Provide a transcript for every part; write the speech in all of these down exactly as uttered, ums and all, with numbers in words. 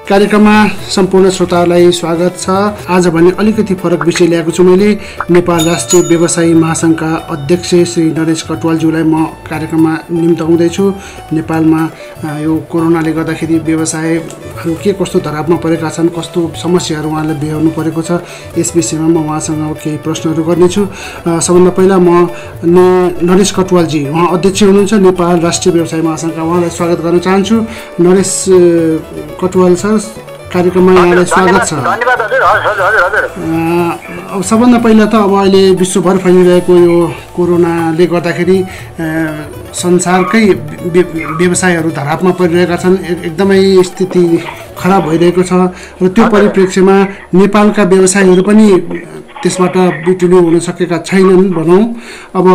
कार्यक्रममा सम्पूर्ण श्रोताहरूलाई स्वागत छ। आज भने अलिकति फरक विषय ल्याएको छु मैले। नेपाल राष्ट्रिय व्यवसायी महासङ्घका अध्यक्ष श्री नरेश कटुवालज्यूलाई म कार्यक्रममा निम्ताउँदैछु। नेपालमा यो कोरोनाले गर्दाखेरि व्यवसायहरू के कस्तो धरापमा परेका छन्, कस्तो समस्याहरू उहाँले बेहोर्नु परेको छ, यस विषयमा म उहाँसँग केही प्रश्नहरू गर्नेछु। सबभन्दा पहिला म नरेश कटुवालजी, उहाँ अध्यक्ष हुनुहुन्छ नेपाल राष्ट्रिय व्यवसायी महासङ्घका, उहाँलाई स्वागत गर्न चाहन्छु। नरेश कटुवाल सर, कार्यक्रममा यहाँलाई स्वागत छ। धन्यवाद हजुर। हजुर हजुर हजुर अब सबभन्दा पहिला त अब अहिले विश्वभर फैलिरहेको यो कोरोनाले गर्दाखेरि संसारकै व्यवसायहरू धरापमा परिरहेका छन्, एकदमै स्थिति खराब भइरहेको छ र त्यो परिप्रेक्ष्यमा नेपालका व्यवसायीहरू पनि त्यसबाट बिटुलि हुन सकेका छैनन् भनौँ। अब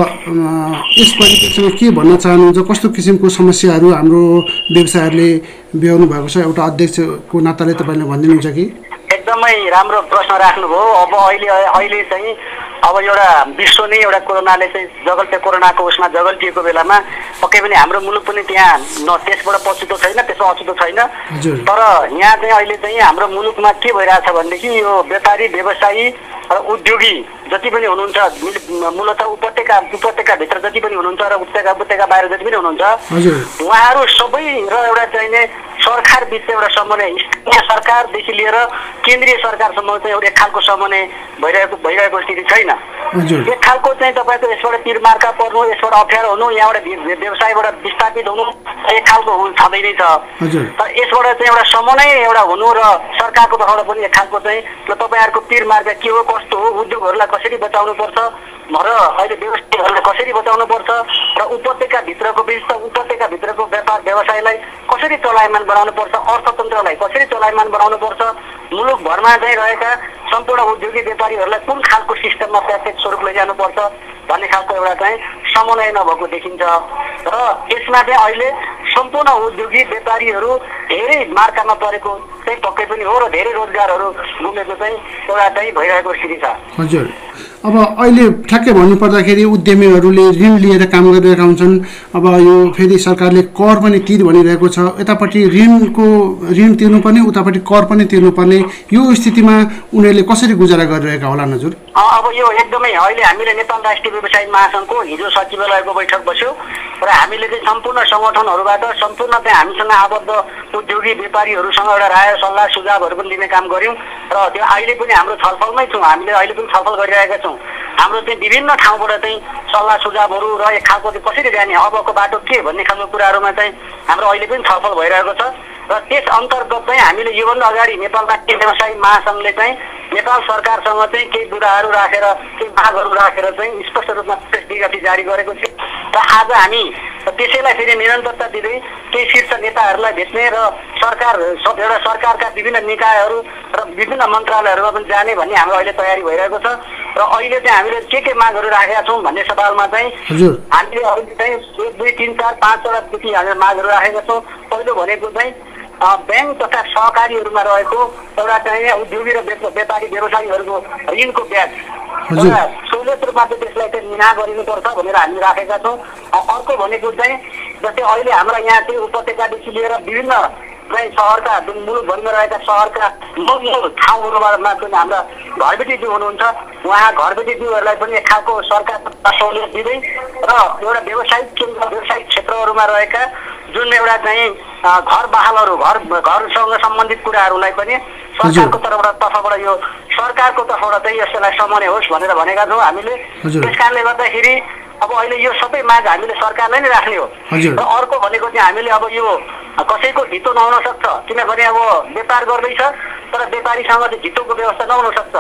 यस परिप्रेक्ष्यमा के भन्न चाहनुहुन्छ, कस्तो किसिमको समस्याहरू हाम्रो व्यवसायहरूले बेहोर्नु भएको छ, एउटा अध्यक्षको नाताले तपाईँले भनिदिनुहुन्छ कि? एकदमै राम्रो प्रश्न राख्नुभयो। अब अहिले अहिले चाहिँ अब एउटा विश्व नै एउटा कोरोनाले चाहिँ जगल्टे कोरोनाको उसमा जगल्टिएको बेलामा पक्कै पनि हाम्रो मुलुक पनि त्यहाँ न त्यसबाट पछुतो छैन, त्यसमा अछुतो छैन। तर यहाँ चाहिँ अहिले चाहिँ हाम्रो मुलुकमा के भइरहेछ भनेदेखि यो व्यापारी व्यवसायी र उद्योगी जति पनि हुनुहुन्छ, मूलतः उपत्यका उपत्यकाभित्र जति पनि हुनुहुन्छ र उपत्यका उपत्यका बाहिर जति पनि हुनुहुन्छ, उहाँहरू सबै र एउटा चाहिने सरकार बिच एउटा समन्वय, स्थानीय सरकारदेखि लिएर केन्द्रीय सरकारसम्म चाहिँ एउटा एक खालको समन्वय भइरहेको भइरहेको स्थिति छैन। एक खालको चाहिँ तपाईँको यसबाट तिरमार्का पर्नु, यसबाट अप्ठ्यारो हुनु, यहाँबाट व्यवसायबाट विस्थापित हुनु एक खालको छँदै नै छ। तर यसबाट चाहिँ एउटा समन्वय एउटा हुनु र सरकारको तर्फबाट पनि एक खालको चाहिँ तपाईँहरूको तिरमार्का के हो, कस्तो हो, उद्योगहरूलाई कसरी बचाउनु पर्छ र अहिले व्यवसायीहरूलाई कसरी बचाउनु पर्छ र उपत्यकाभित्रको विशेष उपत्यकाभित्रको व्यापार व्यवसायलाई कसरी चलायमान बनाउनु पर्छ, अर्थतन्त्रलाई कसरी चलायमान बनाउनु पर्छ, मुलुकभरमा चाहिँ रहेका सम्पूर्ण उद्योगी व्यापारीहरूलाई कुन खालको सिस्टममा प्याकेज स्वरूप लैजानुपर्छ भन्ने खालको एउटा चाहिँ समन्वय नभएको देखिन्छ। र यसमा चाहिँ अहिले सम्पूर्ण उद्योगी व्यापारीहरू धेरै मार्कामा परेको चाहिँ पक्कै पनि हो र धेरै रोजगारहरू गुमेको चाहिँ एउटा चाहिँ भइरहेको स्थिति छ। हजुर, अब अहिले ठ्याक्कै भन्नुपर्दाखेरि उद्यमीहरूले ऋण लिएर काम गरिरहेका हुन्छन्। अब यो फेरि सरकारले कर पनि तिर भनिरहेको छ, यतापट्टि ऋणको ऋण तिर्नुपर्ने, उतापट्टि कर पनि तिर्नुपर्ने, यो स्थितिमा उनीहरूले कसरी गुजारा गरिरहेका होला हजुर? अब यो एकदमै अहिले हामीले नेपाल राष्ट्रिय व्यवसायी महासङ्घको हिजो सचिवालयको बैठक बस्यो र हामीले चाहिँ सम्पूर्ण सङ्गठनहरूबाट सम्पूर्ण चाहिँ हामीसँग आबद्ध उद्योगी व्यापारीहरूसँग एउटा राय सल्लाह सुझावहरू पनि लिने काम गऱ्यौँ र त्यो अहिले पनि हाम्रो छलफलमै छौँ। हामीले अहिले पनि छलफल गरिरहेका छौँ। हाम्रो चाहिँ विभिन्न ठाउँबाट चाहिँ सल्लाह सुझावहरू र एक खालको चाहिँ कसरी जाने, अबको बाटो के भन्ने खालको कुराहरूमा चाहिँ हाम्रो अहिले पनि छलफल भइरहेको छ। र त्यस अन्तर्गत चाहिँ हामीले योभन्दा अगाडि नेपाल राष्ट्रिय व्यवसायी महासङ्घले चाहिँ नेपाल सरकारसँग चाहिँ केही बुदाहरू राखेर केही मागहरू राखेर चाहिँ स्पष्ट रूपमा प्रेस विज्ञप्ति जारी गरेको थियो र आज हामी त्यसैलाई फेरि निरन्तरता दिँदै केही शीर्ष नेताहरूलाई भेट्ने र सरकार एउटा सरकारका विभिन्न निकायहरू र विभिन्न मन्त्रालयहरूमा पनि जाने भन्ने हाम्रो अहिले तयारी भइरहेको छ। र अहिले चाहिँ हामीले के के मागहरू राखेका छौँ भन्ने सवालमा चाहिँ हामीले अहिले चाहिँ एक दुई तिन चार पाँचवटादेखि हामीले मागहरू राखेका छौँ। पहिलो भनेको चाहिँ ब्याङ्क तथा सहकारीहरूमा रहेको एउटा चाहिँ उद्योगी र व्यापारी व्यवसायीहरूको ऋणको ब्याज एउटा सहुलियत रूपमा चाहिँ त्यसलाई चाहिँ निना गरिनुपर्छ भनेर हामी राखेका छौँ। अर्को भनेको चाहिँ जस्तै अहिले हाम्रा यहाँ चाहिँ उपत्यकादेखि लिएर विभिन्न चाहिँ सहरका जुन मुलुकभरिमा रहेका सहरका मूल मूल ठाउँहरूमा पनि हाम्रा घरबेटी हुनुहुन्छ, उहाँ घरबेटी दिउहरूलाई पनि एक खालको सरकार सहुलियत दिँदै र एउटा व्यवसायिक केन्द्र व्यवसायिक क्षेत्रहरूमा रहेका जुन एउटा चाहिँ घर बहालहरू घर घरसँग सम्बन्धित कुराहरूलाई पनि सरकारको तर्फबाट तर्फबाट यो सरकारको तर्फबाट चाहिँ यसलाई समन्वय होस् भनेर भनेका छौँ हामीले। त्यस कारणले गर्दाखेरि अब अहिले यो सबै माग हामीले सरकारलाई नै राख्ने हो। र अर्को भनेको चाहिँ हामीले अब यो कसैको धितो नहुन सक्छ, किनभने अब व्यापार गर्दैछ तर व्यापारीसँग चाहिँ धितोको व्यवस्था नहुन सक्छ।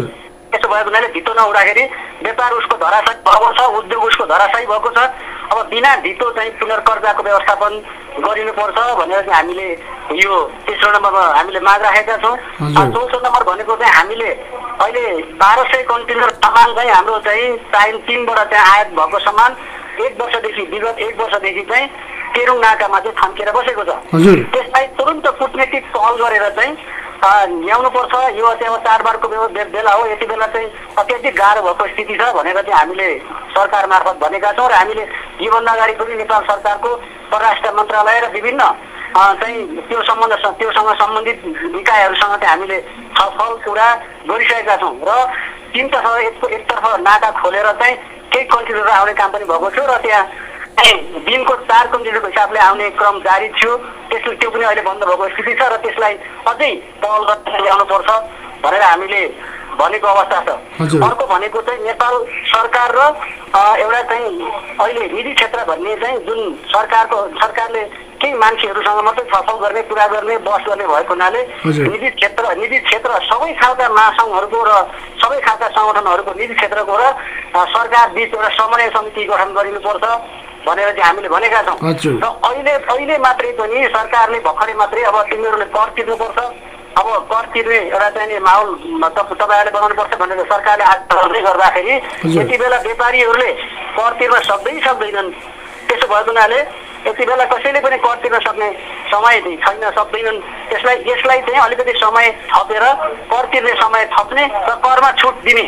त्यसो भएको हुनाले धितो नहुँदाखेरि व्यापार उसको धराशायी भएको छ, उद्योग उसको धराशायी भएको छ। अब बिना धितो चाहिँ पुनर्कर्जाको व्यवस्थापन गरिनुपर्छ भनेर चाहिँ हामीले यो तेस्रो नम्बरमा हामीले माग राखेका छौँ। चौथो नम्बर भनेको चाहिँ हामीले अहिले बाह्र सय कन्टेनर सामान चाहिँ हाम्रो चाहिँ टाइम तिनबाट चाहिँ आयात भएको सामान एक वर्षदेखि विगत एक वर्षदेखि चाहिँ तेह्रौँ नाकामा चाहिँ थन्किएर बसेको छ। त्यसलाई तुरन्त कुटनीतिक पहल गरेर चाहिँ ल्याउनुपर्छ। यो चाहिँ अब चाडबाडको बेला हो, यति बेला चाहिँ अत्याधिक गाह्रो भएको स्थिति छ भनेर चाहिँ हामीले सरकार मार्फत भनेका छौँ र हामीले योभन्दा अगाडि पनि नेपाल सरकारको परराष्ट्र मन्त्रालय र विभिन्न चाहिँ त्यो सम्बन्ध त्योसँग सम्बन्धित निकायहरूसँग चाहिँ हामीले छलफल कुरा गरिसकेका छौँ र तिनतर्फ एक एकतर्फ नाका खोलेर चाहिँ केही कन्टेनरहरू आउने काम पनि भएको थियो र त्यहाँ दिनको चार कन्टेनरको हिसाबले आउने क्रम जारी थियो। त्यसले त्यो पनि अहिले बन्द भएको स्थिति छ र त्यसलाई अझै पहल गरेर ल्याउनुपर्छ भनेर हामीले भनेको अवस्था छ। अर्को भनेको चाहिँ नेपाल सरकार र एउटा चाहिँ अहिले निजी क्षेत्र भन्ने चाहिँ जुन सरकारको सरकारले केही मान्छेहरूसँग मात्रै छलफल गर्ने कुरा गर्ने बहस गर्ने भएको हुनाले निजी क्षेत्र निजी क्षेत्र सबै खालका महासङ्घहरूको र सबै खालका सङ्गठनहरूको निजी क्षेत्रको र सरकार बिच एउटा समन्वय समिति गठन गरिनुपर्छ भनेर चाहिँ हामीले भनेका छौँ। र अहिले अहिले मात्रै पनि सरकारले भर्खरै मात्रै अब तिमीहरूले कर तिर्नुपर्छ, अब कर तिर्ने एउटा चाहिँ माहौल तपाईँहरूले बनाउनुपर्छ भनेर सरकारले आग्रह गर्दाखेरि यति बेला व्यापारीहरूले कर तिर्न सक्दै सक्दैनन्। त्यसो भएको हुनाले यति बेला कसैले पनि कर तिर्न सक्ने समय छैन, सक्दैनन्। त्यसलाई यसलाई चाहिँ अलिकति समय थपेर कर तिर्ने समय थप्ने र करमा छुट दिने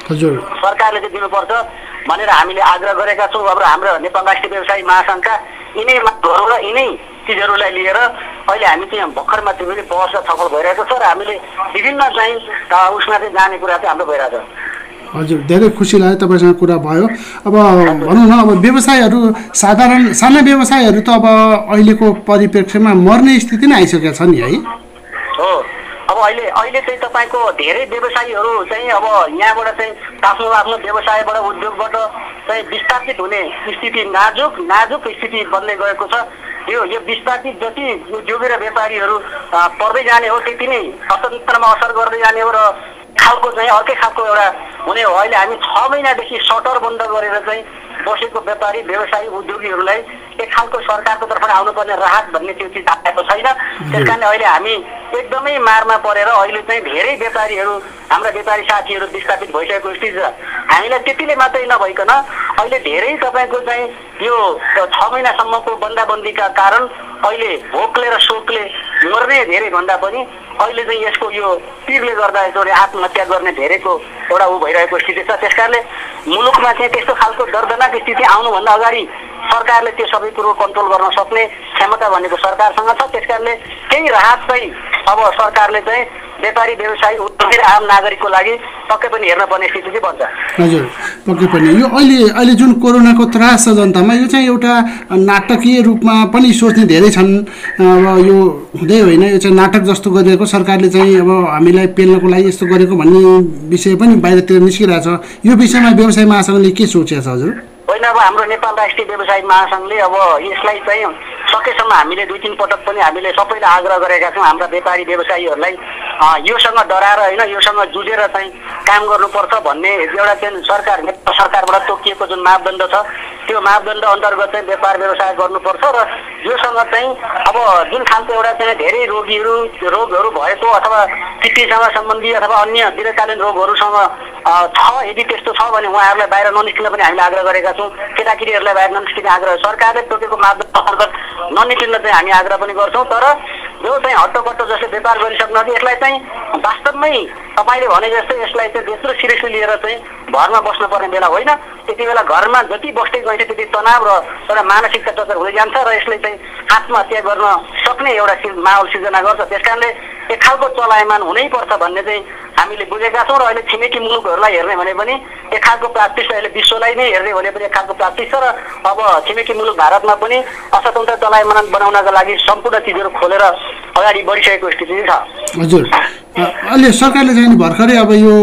सरकारले चाहिँ दिनुपर्छ भनेर हामीले आग्रह गरेका छौँ। अब हाम्रो नेपाल राष्ट्रिय व्यवसायी महासङ्घका यिनै मागहरू र यिनै चिजहरूलाई लिएर अहिले हामी चाहिँ भर्खर मात्रै पनि बहस र छलफल भइरहेको छ र हामीले विभिन्न चाहिँ उसमा चाहिँ जाने कुरा चाहिँ हाम्रो भइरहेको छ। हजुर, धेरै खुसी लाग्यो तपाईँसँग कुरा भयो। अब भनौँ न, अब व्यवसायहरू साधारण साना व्यवसायहरू त अब अहिलेको परिप्रेक्ष्यमा मर्ने स्थिति नै आइसकेका छ नि है। हो, अब अहिले अहिले चाहिँ तपाईँको धेरै व्यवसायीहरू चाहिँ अब यहाँबाट चाहिँ आफ्नो आफ्नो व्यवसायबाट उद्योगबाट चाहिँ विस्थापित हुने स्थिति नाजुक नाजुक स्थिति बन्दै गएको छ। यो यो विस्थापित जति उद्योगी र व्यापारीहरू पर्दै जाने हो त्यति नै अर्थतन्त्रमा असर गर्दै जाने हो र खालको चाहिँ अर्कै खालको एउटा हुने हो। अहिले हामी छ महिनादेखि सटर बन्द गरेर चाहिँ बसेको व्यापारी व्यवसायी उद्योगीहरूलाई एक खालको सरकारको तर्फबाट आउनुपर्ने राहत भन्ने त्यो चिज आएको छैन। त्यस कारणले अहिले हामी एकदमै मारमा परेर अहिले चाहिँ धेरै व्यापारीहरू हाम्रा व्यापारी साथीहरू विस्थापित भइसकेको स्थिति छ। हामीलाई त्यतिले मात्रै नभइकन अहिले धेरै तपाईँको चाहिँ यो छ महिनासम्मको बन्दाबन्दीका कारण अहिले भोकले र शोकले मर्ने धेरै भन्दा पनि अहिले चाहिँ यसको यो पिरले गर्दा एउटा आत्महत्या गर्ने धेरैको एउटा ऊ भइरहेको स्थिति छ। त्यस कारणले मुलुकमा चाहिँ त्यस्तो खालको दर्दनाक स्थिति आउनुभन्दा अगाडि सरकारले त्यो सबै कुरो कन्ट्रोल गर्न सक्ने क्षमता भनेको सरकारसँग छ। त्यस कारणले केही राहत चाहिँ अब सरकारले चाहिँ व्यापारी व्यवसायी उद्योगी र आम नागरिकको लागि पक्कै पनि हेर्न पर्ने स्थिति चाहिँ बन्छ। हजुर, पक्कै पनि यो अहिले अहिले जुन कोरोनाको त्रास छ जनतामा, यो चाहिँ एउटा नाटकीय रूपमा पनि सोच्ने धेरै छन्। अब यो हुँदै होइन, यो चाहिँ नाटक जस्तो गरिएको सरकारले चाहिँ अब हामीलाई पेल्नको लागि यस्तो गरेको भन्ने विषय पनि बाहिरतिर निस्किरहेको छ। यो विषयमा व्यवसाय महासङ्घले के सोचेको छ हजुर? होइन, अब हाम्रो नेपाल राष्ट्रिय व्यवसायी महासङ्घले अब यसलाई चाहिँ सकेसम्म हामीले दुई तिन पटक पनि हामीले सबैलाई आग्रह गरेका छौँ हाम्रा व्यापारी व्यवसायीहरूलाई योसँग डराएर होइन, योसँग जुझेर चाहिँ काम गर्नुपर्छ भन्ने एउटा चाहिँ सरकार नेपाल सरकारबाट तोकिएको जुन मापदण्ड छ त्यो मापदण्ड अन्तर्गत चाहिँ व्यापार व्यवसाय गर्नुपर्छ र योसँग चाहिँ अब जुन खालको एउटा चाहिँ धेरै रोगीहरू रोगहरू भएको अथवा किडनीसँग सम्बन्धी अथवा अन्य दीर्घकालीन रोगहरूसँग छ, यदि त्यस्तो छ भने उहाँहरूलाई बाहिर ननिस्किन पनि हामीले आग्रह गरेका छौँ। केटाकेटीहरूलाई बाहिर ननिस्किने आग्रह सरकारले तोकेको मापदण्ड अन्तर्गत ननिस्किन चाहिँ हामी आग्रह पनि गर्छौँ। तर जो चाहिँ हट्टकट्टो जसले व्यापार गरिसक्नु यसलाई चाहिँ वास्तवमै तपाईँले भने जस्तै यसलाई चाहिँ त्यत्रो सिरियसली लिएर चाहिँ घरमा बस्नुपर्ने बेला होइन। त्यति बेला घरमा जति बस्दै गइन्छ त्यति तनाव र एउटा मानसिकता टचर हुँदै जान्छ र यसले चाहिँ आत्महत्या गर्न सक्ने एउटा माहौल सिर्जना गर्छ। त्यस कारणले एक खालको चलायमान हुनैपर्छ भन्ने चाहिँ हामीले बुझेका छौँ। र अहिले छिमेकी मुलुकहरूलाई हेर्ने भने पनि एक खालको प्राप्तिस अहिले विश्वलाई नै हेर्ने भने पनि एक खालको प्राप्तिस छ र अब छिमेकी मुलुक भारतमा पनि अर्थतन्त्र चलायमान बनाउनका लागि सम्पूर्ण चिजहरू खोलेर अगाडि बढिसकेको स्थिति छ। हजुर, अहिले सरकारले चाहिँ भर्खरै अब यो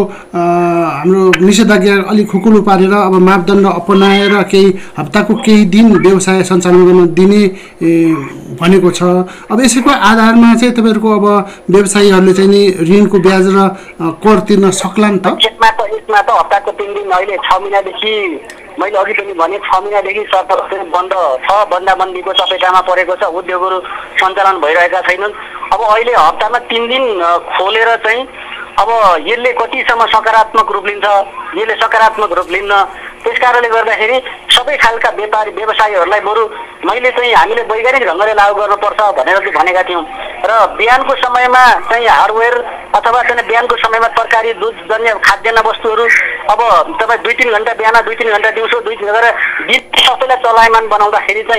हाम्रो निषेधाज्ञा अलिक खुकुलो पारेर अब मापदण्ड अपनाएर केही हप्ताको केही दिन व्यवसाय सञ्चालन गर्न दिने भनेको छ। अब यसैको आधारमा चाहिँ तपाईँहरूको अब व्यवसायीहरूले चाहिँ नि ऋणको ब्याज र कर तिर्न सक्लान् त? यसमा त यसमा त हप्ताको तिन दिन अहिले छ महिनादेखि मैले अघि पनि भने छ महिनादेखि सरकार बन्द छ, बन्दाबन्दीको चपेटामा परेको छ, उद्योगहरू सञ्चालन भइरहेका छैनन्। अब अहिले हप्तामा तिन दिन खोलेर चाहिँ अब यसले कतिसम्म सकारात्मक रूप लिन्छ, यसले सकारात्मक रूप लिन्न। त्यस कारणले गर्दाखेरि सबै खालका व्यापारी व्यवसायीहरूलाई बरु मैले चाहिँ हामीले वैज्ञानिक ढङ्गले लागू गर्नुपर्छ भनेर चाहिँ भनेका थियौँ। र बिहानको समयमा चाहिँ हार्डवेयर अथवा चाहिँ बिहानको समयमा तरकारी दुध जन्य खाद्यान्न वस्तुहरू अब तपाईँ दुई तिन घन्टा बिहान दुई तिन घन्टा दिउँसो दुई तिन गरेर दिन सबैलाई चलायमान बनाउँदाखेरि चाहिँ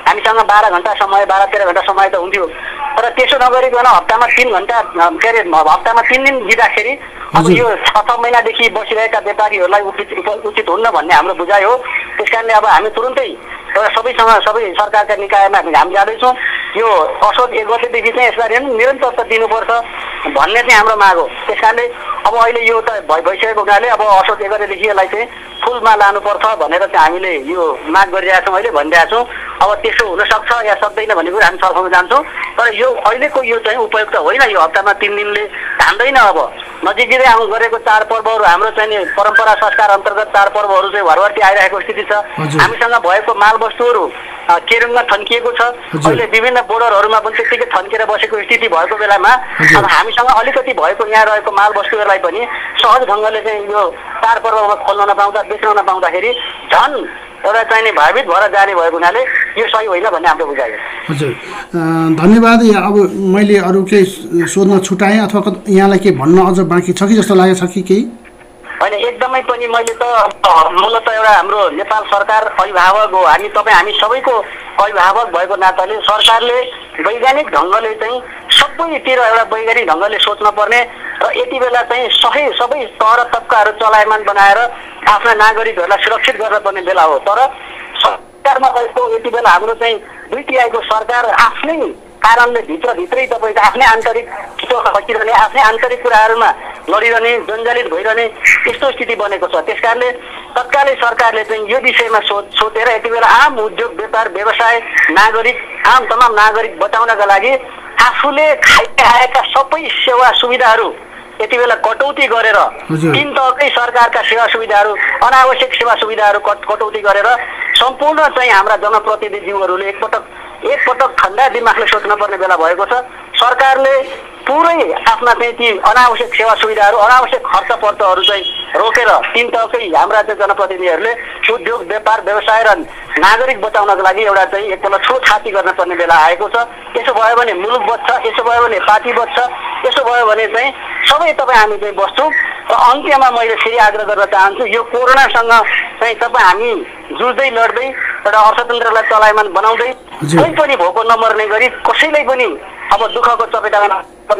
हामीसँग बाह्र घन्टा समय बाह्र तेह्र घन्टा समय त हुन्थ्यो तर त्यसो नगरिकन हप्तामा तिन घन्टा के अरे हप्तामा तिन दिन दिँदाखेरि अब यो छ छ महिनादेखि बसिरहेका व्यापारीहरूलाई उचित उचित हुन्न भन्ने हाम्रो बुझाइ हो। त्यस कारणले अब हामी तुरुन्तै एउटा सबैसँग सबै सरकारका निकायमा हामी जाँदैछौँ। यो असोज एक गतेदेखि चाहिँ यसलाई निरन्तरता दिनुपर्छ भन्ने चाहिँ हाम्रो माग हो। त्यस कारणले अब अहिले यो त भइ भइसकेको हुनाले अब असोज एक गतेदेखि यसलाई चाहिँ फुलमा लानुपर्छ भनेर चाहिँ हामीले यो माग गरिरहेका छौँ, अहिले भनिरहेका छौँ। अब त्यसो हुनसक्छ या सक्दैन भन्ने कुरा हामी छलफलमा जान्छौँ तर यो अहिलेको यो चाहिँ उपयुक्त होइन। यो हप्तामा तिन दिनले धान्दैन। अब नजिकै आउँ गरेको चाडपर्वहरू हाम्रो चाहिँ परम्परा संस्कार अन्तर्गत चाडपर्वहरू चाहिँ भरभर्ती आइरहेको स्थिति छ। हामीसँग भएको मालवस्तुहरू केरुङमा थन्किएको छ। अहिले विभिन्न बोर्डरहरूमा पनि त्यत्तिकै थन्किएर बसेको स्थिति भएको बेलामा अब हामीसँग अलिकति भएको यहाँ रहेको मालवस्तुहरूलाई पनि सहज ढङ्गले चाहिँ यो चाडपर्वमा खोल्न नपाउँदा बेच्न नपाउँदाखेरि झन् एउटा चाहिँ नि भयभीत भएर जाने भएको हुनाले यो सही होइन भन्ने हाम्रो बुझाइ हो। हजुर धन्यवाद। अब मैले अरू केही सोध्न छुटाएँ अथवा यहाँलाई के भन्न अझ बाँकी छ कि जस्तो लागेको छ कि केही? होइन एकदमै पनि मैले त मूलत एउटा हाम्रो नेपाल सरकार अभिभावक हो। हामी तपाईँ हामी सबैको अभिभावक भएको नाताले सरकारले वैज्ञानिक ढङ्गले चाहिँ सबैतिर एउटा वैज्ञानिक ढङ्गले सोच्न पर्ने र यति बेला चाहिँ सही सबै तह तबकाहरू चलायमान बनाएर आफ्ना नागरिकहरूलाई सुरक्षित गर्न पर्ने बेला हो। तर सरकारमा रहेको यति बेला हाम्रो चाहिँ दुईटिआईको सरकार आफ्नै कारणले भित्रभित्रै तपाईँको आफ्नै आन्तरिक खसिरहने आफ्नै आन्तरिक कुराहरूमा लडिरहने जन्जालित भइरहने यस्तो स्थिति बनेको छ। त्यस कारणले तत्कालै सरकारले चाहिँ यो विषयमा सोच सोचेर यति बेला आम उद्योग व्यापार व्यवसाय नागरिक आम तमाम नागरिक बचाउनका लागि आफूले खाइआएका सबै सेवा सुविधाहरू यति बेला कटौती गरेर तीन तहकै सरकारका सेवा सुविधाहरू अनावश्यक सेवा सुविधाहरू कटौती गरेर सम्पूर्ण चाहिँ हाम्रा जनप्रतिनिधिज्यूहरूले एकपटक एकपटक ठन्डा दिमागले सोच्न पर्ने बेला भएको छ। सरकारले पुरै आफ्ना चाहिँ ती अनावश्यक सेवा सुविधाहरू अनावश्यक खर्च पर्चहरू चाहिँ रोकेर तीन तहकै हाम्रा चाहिँ जनप्रतिनिधिहरूले उद्योग व्यापार व्यवसाय र नागरिक बचाउनको लागि एउटा चाहिँ एकपल्ट ठुलो छाती गर्न पर्ने बेला आएको छ। यसो भयो भने मुलुक बच्छ, यसो भयो भने पार्टी बच्छ, यसो भयो भने चाहिँ सबै तपाईँ हामी चाहिँ बस्छौँ। र अन्त्यमा मैले फेरि आग्रह गर्न चाहन्छु यो कोरोनासँग चाहिँ तपाईँ हामी जुझ्दै लड्दै एउटा अर्थतन्त्रलाई चलायमान बनाउँदै कोही पनि भोको नमर्ने गरी कसैलाई पनि अब दुःखको चपेटामा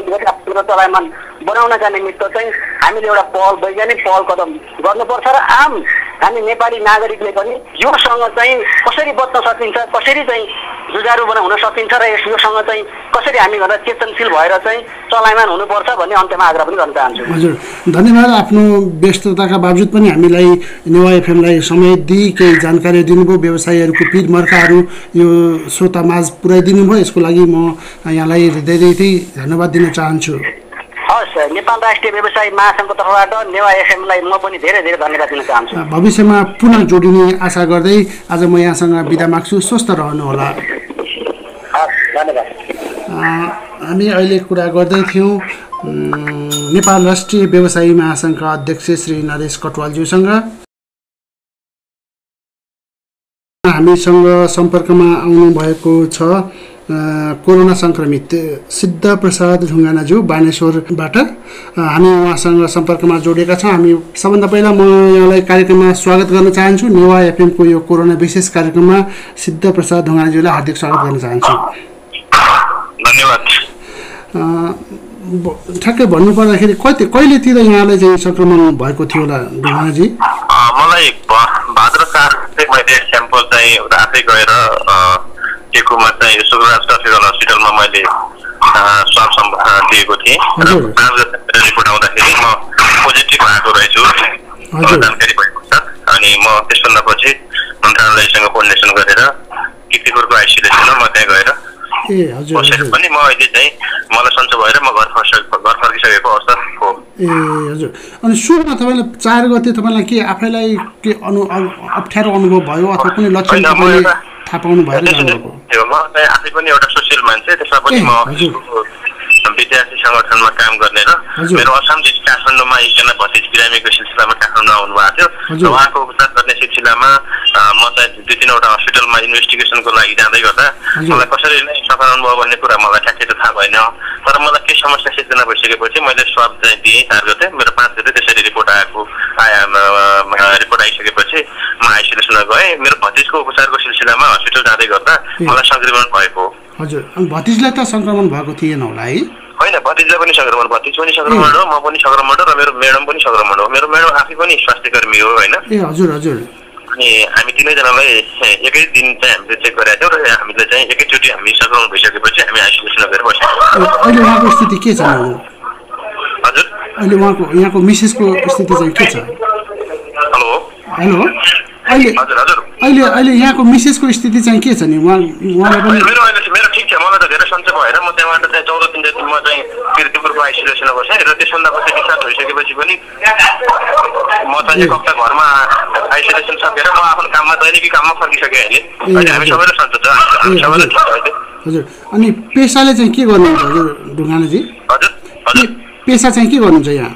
चलायमान बनाउनका निमित्त चाहिँ हामीले एउटा पहल वैज्ञानिक पहल कदम गर्नुपर्छ र आम हामी नेपाली नागरिकले पनि योसँग चाहिँ कसरी बच्न सकिन्छ, कसरी चाहिँ जुझारु बना हुन सकिन्छ र योसँग चाहिँ कसरी हामी गर्दा चेतनशील भएर चाहिँ चलायमान हुनुपर्छ भन्ने अन्त्यमा आग्रह पनि गर्न चाहन्छु। हजुर धन्यवाद। आफ्नो व्यस्तताका बावजुद पनि हामीलाई नेवा एफएमलाई समय दिई केही जानकारी दिनुभयो, व्यवसायीहरूको पीर मर्काहरू यो श्रोतामाझ पुर्याइदिनु भयो, यसको लागि म यहाँलाई हृदयदेखि धन्यवाद दिन चाहन्छु। हस्, नेपाल राष्ट्रिय व्यवसायी महासङ्घको तर्फबाट नेवा एफएमलाई म पनि धेरै धेरै धन्यवाद दिन चाहन्छु। भविष्यमा पुनः जोडिने आशा गर्दै आज म यहाँसँग बिदा माग्छु। स्वस्थ रहनुहोला। हामी अहिले कुरा गर्दै थियौँ नेपाल राष्ट्रिय व्यवसायी महासङ्घका अध्यक्ष श्री नरेश कटुवालज्यूसँग। हामीसँग सम्पर्कमा आउनुभएको छ कोरोना सङ्क्रमित सिद्ध प्रसाद ढुङ्गानाज्यू बानेश्वरबाट। हामी उहाँसँग सम्पर्कमा जोडेका छौँ। हामी सबभन्दा पहिला म यहाँलाई कार्यक्रममा स्वागत गर्न चाहन्छु। नेवा एफएमको यो कोरोना विशेष कार्यक्रममा सिद्ध प्रसाद ढुङ्गानाज्यूलाई हार्दिक स्वागत गर्न चाहन्छु। धन्यवाद। ठ्याक्कै भन्नुपर्दाखेरि कति कहिलेतिर यहाँलाई चाहिँ सङ्क्रमण भएको थियो होला ढुङ्गानाजी? मलाई भाद्र चार मैले स्याम्पल चाहिँ आफै गएर टेकुमा चाहिँ सुगराज ट्रफिकल हस्पिटलमा मैले स्वाब दिएको थिएँ र रिपोर्ट आउँदाखेरि म पोजिटिभ भएको रहेछु जानकारी भएको छ। अनि म त्यसभन्दा पछि मन्त्रालयसँग कोर्डिनेसन गरेर किर्तिपुरको आइसोलेसनमा म त्यहाँ गएर बसेर पनि म अहिले चाहिँ मलाई सन्चो भएर म घर फर्क घर फर्किसकेको अवस्था हो। ए हजुर। अनि सुरुमा तपाईँलाई चार गते तपाईँलाई के आफैलाई के अनु अप्ठ्यारो अनुभव भयो अथवा कुनै लक्षण तपाईँले थाहा पाउनु भयो? म चाहिँ आफै पनि एउटा सोसियल मान्छे, त्यसमा पनि म विद्यार्थी सङ्गठनमा काम गर्ने र मेरो असमदेखि काठमाडौँमा एकजना भतिज बिरामीको सिलसिलामा काठमाडौँ आउनु भएको थियो र उहाँको उपचार गर्ने सिलसिलामा म चाहिँ दुई तिनवटा हस्पिटलमा इन्भेस्टिगेसनको लागि जाँदै गर्दा मलाई कसरी नै सफल अनुभव भन्ने कुरा मलाई ठ्याक्कै त थाहा भएन। तर मलाई केही समस्या सिर्जना भइसकेपछि मैले स्वाब चाहिँ दिएँ चार गते, मेरो पाँच गते त्यसरी रिपोर्ट आएको आया रिपोर्ट आइसकेपछि म आइसोलेसनमा गएँ। मेरो भतिजको उपचारको सिलसिलामा हस्पिटल जाँदै गर्दा मलाई संक्रमण भएको। हजुर, अनि भतिजलाई त संक्रमण भएको थिएन होला है? होइन, भतिजलाई पनि संक्रमण, भतिज पनि संक्रमण हो, म पनि संक्रमण हो र मेरो म्याडम पनि संक्रमण हो। मेरो म्याडम आफै पनि स्वास्थ्य कर्मी हो होइन। ए हजुर हजुर। अनि हामी तिनैजनालाई एकै दिन चाहिँ हामीले चेक गरेका थियौँ र हामीले चाहिँ एकैचोटि हामी संक्रमण भइसकेपछि हामी आइसोलेसन गरेर बसेको। अहिले उहाँको स्थिति के छ? हजुर, अहिले उहाँको यहाँको मिसेसको स्थिति चाहिँ के छ? हेलो हेलो, अहिले हजुर हजुर अहिले अहिले यहाँको मिसेसको स्थिति चाहिँ के छ नि? उहाँ उहाँलाई पनि मेरो अहिले मेरो ठिक छ। मलाई त धेरै सन्चो भएर म त्यहाँबाट चाहिँ चौध दिन जति म चाहिँ किर्तिपुरको आइसोलेसनमा बसेँ र त्यसभन्दा पछि डिस्चार्ज भइसकेपछि पनि म चाहिँ एक हप्ता घरमा आइसोलेसन सकेर म आफ्नो काममा दैनिकी काममा फर्किसकेँ। अहिले अहिले हामी सबैले सन्चो छ, हामी सबैले ठिक छ अहिले। हजुर, अनि पेसाले चाहिँ के गर्नुहुन्छ हजुर ढुङ्गानाजी? हजुर हजुर, पेसा चाहिँ के गर्नुहुन्छ यहाँ?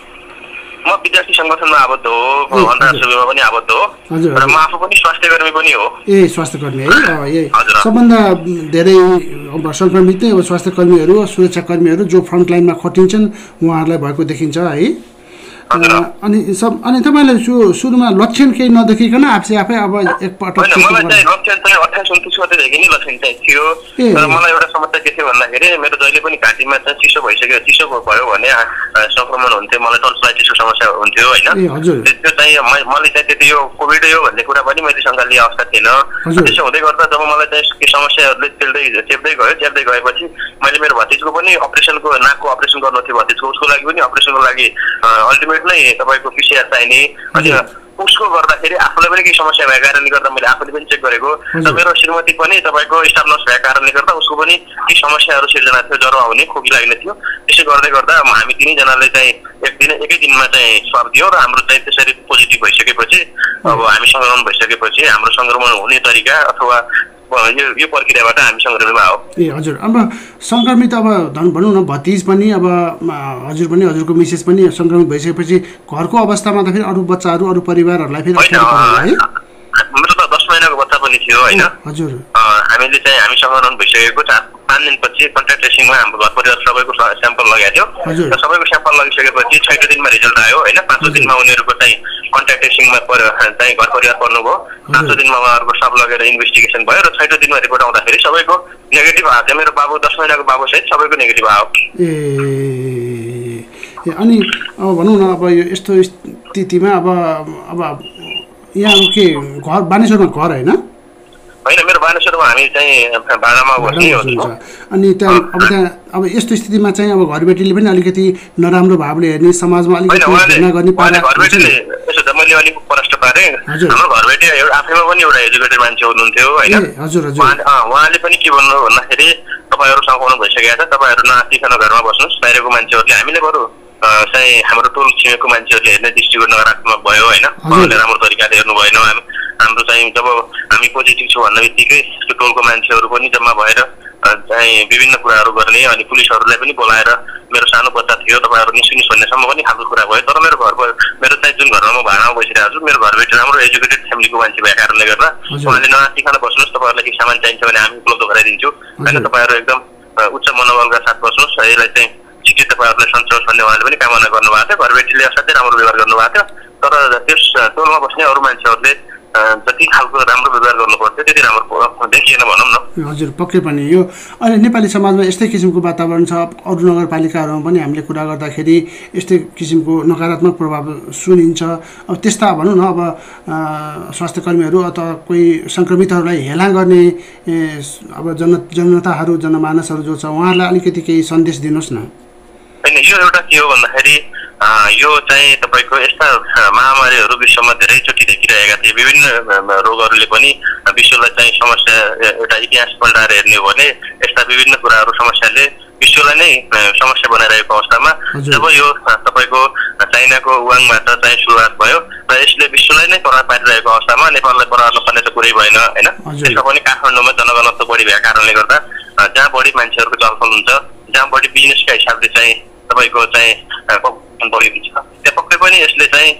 म विद्यार्थी सङ्गठनमा आबद्ध हो, अन्तर्राष्ट्रिय सेवामा पनि आबद्ध हो र म आफू पनि स्वास्थ्य कर्मी पनि हो। ए स्वास्थ्य कर्मी है? यही सबभन्दा धेरै अब सङ्क्रमित नै अब स्वास्थ्य कर्मीहरू, सुरक्षा कर्मीहरू जो फ्रन्ट लाइनमा खटिन्छन् उहाँहरूलाई भएको देखिन्छ है। अनि सब अनि तपाईँले सु सुरुमा लक्षण केही नदेखिकन आफै आफै अब एकपटक मलाई चाहिँ लक्षण चाहिँ अट्ठाइस उन्तिस गतेदेखि नै लक्षण चाहिँ थियो। तर मलाई एउटा समस्या के थियो भन्दाखेरि मेरो जहिले पनि घाँटीमा चाहिँ चिसो भइसक्यो, चिसो भयो भने संक्रमण हुन्थ्यो, मलाई टन्सिलाइटिसको समस्या हुन्थ्यो होइन। त्यो चाहिँ मैले चाहिँ त्यति यो कोभिडै हो भन्ने कुरा पनि मैले शङ्का लिने अवस्था थिएन। त्यसो हुँदै गर्दा जब मलाई चाहिँ के समस्याहरूले चेप्दै चेप्दै गयो च्याप्दै गएपछि मैले मेरो भतिजको पनि अपरेसनको नाकको अपरेसन गर्नु थियो भतिजको, उसको लागि पनि अपरेसनको लागि अल्टिमेट नै तपाईँको पिसिआर चाहिने। अनि उसको गर्दाखेरि आफूलाई पनि केही समस्या भएको कारणले गर्दा मैले आफूले पनि चेक गरेको र मेरो श्रीमती पनि तपाईँको स्टाफ नर्स भएको कारणले गर्दा उसको पनि केही समस्याहरू सिर्जना थियो, ज्वरो आउने, खोकी लाग्ने थियो। त्यसै गर्दै गर्दा हामी तिनैजनाले चाहिँ एक दिन एकै दिनमा चाहिँ स्वाब दियौँ र हाम्रो चाहिँ त्यसरी पोजिटिभ भइसकेपछि अब हामी सङ्क्रमण भइसकेपछि हाम्रो सङ्क्रमण हुने तरिका अथवा यो यो प्रक्रियाबाट हामी सङ्क्रमित भयो। ए हजुर, अब सङ्क्रमित अब भनौँ न भतिज पनि अब हजुर पनि हजुरको मिसेस पनि सङ्क्रमित भइसकेपछि घरको अवस्थामा त फेरि अरू बच्चाहरू अरू परिवारहरूलाई फेरि है? मेरो त दस महिनाको बच्चा पनि थियो होइन। हजुर, हामीले चाहिँ हामी सङ्क्रमण भइसकेको चार पाँच दिनपछि कन्ट्याक्ट ट्रेसिङमा हाम्रो घर परिवार सबैको स्याम्पल लगाएको थियो र सबैको स्याम्पल लगिसकेपछि छैटौँ दिनमा रिजल्ट आयो होइन। पाँचौँ दिनमा उनीहरूको चाहिँ कन्ट्याक्ट ट्रेसिङमा चाहिँ घर परिवार पर्नुभयो। पाँचौँ दिनमा उहाँहरूको सब लगेर इन्भेस्टिगेसन भयो र छैटौँ दिनमा रिपोर्ट आउँदाखेरि सबैको नेगेटिभ आएको थियो। मेरो बाबु दस महिनाको बाबु सहित सबैको नेगेटिभ आयो। ए अनि अब भनौँ न अब यो यस्तो स्थितिमा अब अब यहाँ अब के घर बानेश्वरमा घर होइन? होइन, मेरो बानेश्वरमा हामी चाहिँ भाडामा बस्ने हो। अनि त्यहाँ अब त्यहाँ अब यस्तो स्थितिमा चाहिँ अब घरबेटीले पनि अलिकति नराम्रो भावले हेर्ने, समाजमा अलिकति घृणा गर्ने पारा घरबेटीले यसो त मैले अलिक प्रष्ट पारेँ। हाम्रो घरबेटी आफैमा पनि एउटा एजुकेटेड मान्छे हुनुहुन्थ्यो होइन। हजुर हजुर, उहाँले पनि के भन्नु भन्दाखेरि तपाईँहरू सङ्क्रमण भइसकेको छ, तपाईँहरू नआतिकन घरमा बस्नुहोस्, बाहिरको मान्छेहरूले हामीले बरु चाहिँ हाम्रो टोल छिमेकको मान्छेहरूले हेर्ने दृष्टिकोण नकारात्मक भयो होइन। उहाँले राम्रो तरिकाले हेर्नु भएन। हाम्रो चाहिँ जब हामी पोजिटिभ छौँ भन्ने बित्तिकै त्यो टोलको मान्छेहरू पनि जम्मा भएर चाहिँ विभिन्न कुराहरू गर्ने अनि पुलिसहरूलाई पनि बोलाएर मेरो सानो बच्चा थियो तपाईँहरू निस्किनुहोस् भन्नेसम्म पनि खालको कुरा भयो। तर मेरो घरको मेरो चाहिँ जुन घरमा म भाडामा बसिरहेको छु मेरो घरबेटी राम्रो एजुकेटेड फ्यामिलीको मान्छे भएको कारणले गर्दा उहाँले नआतिकन बस्नुहोस्, तपाईँहरूलाई केही सामान चाहिन्छ भने हामी उपलब्ध गराइदिन्छु होइन, तपाईँहरू एकदम उच्च मनोबलका साथ बस्नुहोस्, यसलाई चाहिँ छिटै तपाईँहरूलाई सन्तोष भन्ने उहाँले पनि कामना गर्नुभएको थियो। घरबेटीले असाध्यै राम्रो व्यवहार गर्नुभएको थियो। तर त्यस टोलमा बस्ने अरू मान्छेहरूले जति खालको राम्रो व्यवहार गर्नुपर्थ्यो त्यति राम्रो देखिएन भनौँ न। हजुर, पक्कै पनि यो अहिले नेपाली समाजमा यस्तै किसिमको वातावरण छ। अरू नगरपालिकाहरूमा पनि हामीले कुरा गर्दाखेरि यस्तै किसिमको नकारात्मक प्रभाव सुनिन्छ। अब त्यस्ता भनौँ न अब स्वास्थ्य कर्मीहरू अथवा कोही सङ्क्रमितहरूलाई हेला गर्ने अब जन जनताहरू जनमानसहरू जो छ उहाँहरूलाई अलिकति केही सन्देश दिनुहोस् न। होइन, यो एउटा के हो भन्दाखेरि यो चाहिँ तपाईँको यस्ता महामारीहरू विश्वमा धेरैचोटि देखिरहेका थिए। विभिन्न रोगहरूले पनि विश्वलाई चाहिँ समस्या एउटा इतिहास पल्टाएर हेर्ने हो भने यस्ता विभिन्न कुराहरू समस्याले विश्वलाई नै समस्या बनाइरहेको अवस्थामा जब यो तपाईँको चाइनाको वुहानबाट चाहिँ सुरुवात भयो र यसले विश्वलाई नै प्रभाव पारिरहेको अवस्थामा नेपाललाई प्रभाव नपर्ने त कुरै भएन होइन। त्यसमा पनि काठमाडौँमा जनघनत्व बढी भएको कारणले गर्दा जहाँ बढी मान्छेहरूको चलफल हुन्छ, जहाँ बढी बिजनेसका हिसाबले चाहिँ तपाईँको चाहिँ बढी हुन्छ, त्यो पक्कै पनि यसले चाहिँ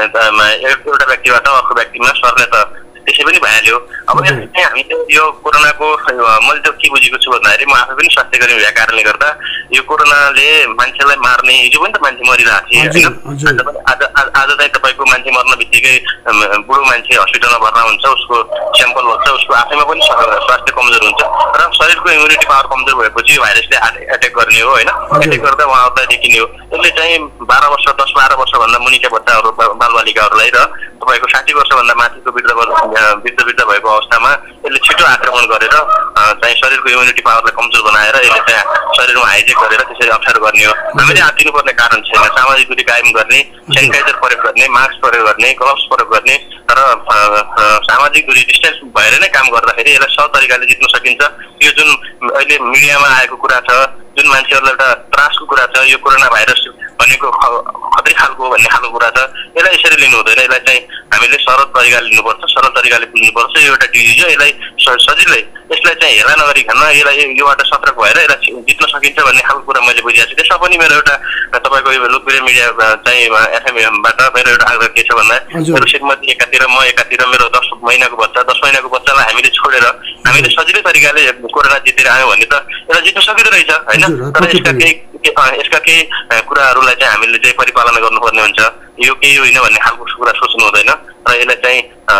एउटा व्यक्तिबाट अर्को व्यक्तिमा सर्ने त त्यसै पनि भइहाल्यो। अब यसले चाहिँ हामी यो कोरोनाको मैले त के बुझेको छु भन्दाखेरि म आफै पनि स्वास्थ्य कर्मी भएको कारणले गर्दा यो कोरोनाले मान्छेलाई मार्ने हिजो पनि त मान्छे मरिरहेको थिए होइन। आज आज चाहिँ तपाईँको मान्छे मान्छे मर्न बित्तिकै बुढो मान्छे हस्पिटलमा भर्ना हुन्छ, उसको स्याम्पल हुन्छ, उसको आफैमा पनि स्वास्थ्य कमजोर हुन्छ र शरीरको इम्युनिटी पावर कमजोर भएपछि भाइरसले एट्याक गर्ने हो होइन। एट्याक गर्दा उहाँहरूलाई देखिने हो। यसले चाहिँ बाह्र वर्ष दस बाह्र वर्षभन्दा मुनिका बच्चाहरू बालबालिकाहरूलाई र तपाईँको साठी वर्षभन्दा माथिको वृद्ध वृद्ध वृद्ध भएको अवस्थामा यसले छिटो आक्रमण गरेर चाहिँ शरीरको इम्युनिटी पावरलाई कमजोर बनाएर यसले चाहिँ शरीरमा हाइजेक गरेर त्यसरी अप्ठ्यारो गर्ने हो। हामीले आत्तिनुपर्ने कारण छैन। सामाजिक दूरी कायम गर्ने, सेनिटाइजर प्रयोग गर्ने, मास्क प्रयोग गर्ने, ग्लोभ्स प्रयोग गर्ने र सामाजिक दूरी डिस्टेन्स भएर नै काम गर्दाखेरि यसलाई सहज तरिकाले जित्न सकिन्छ। यो जुन अहिले मिडियामा आएको कुरा छ, जुन मान्छेहरूलाई एउटा त्रासको कुरा छ, यो कोरोना भाइरस भनेको खतरी खालको भन्ने खालको कुरा छ, यसलाई यसरी लिनु हुँदैन। यसलाई चाहिँ हामीले सरल तरिकाले लिनुपर्छ, सरल तरिकाले बुझ्नुपर्छ। यो एउटा डिजिज हो, यसलाई सजिलै यसलाई चाहिँ हेला नगरिकन यसलाई योबाट सतर्क भएर यसलाई जित्न सकिन्छ भन्ने खालको कुरा मैले बुझिरहेको छु। त्यसमा पनि मेरो एउटा तपाईँको यो लोकप्रिय मिडिया चाहिँ एफएमबाट मेरो एउटा आग्रह के छ भन्दा मेरो श्रीमती एकातिर, म एकातिर, मेरो दस महिनाको बच्चा दस महिनाको बच्चालाई हामीले छोडेर हामीले सजिलै तरिकाले कोरोना जितेर आयौँ भने त यसलाई जित्न सकिँदो रहेछ होइन। तर यसका केही यसका केही कुराहरूलाई चाहिँ हामीले चाहिँ परिपालना गर्नुपर्ने हुन्छ। यो केही होइन भन्ने खालको कुरा सोच्नु हुँदैन र यसलाई चाहिँ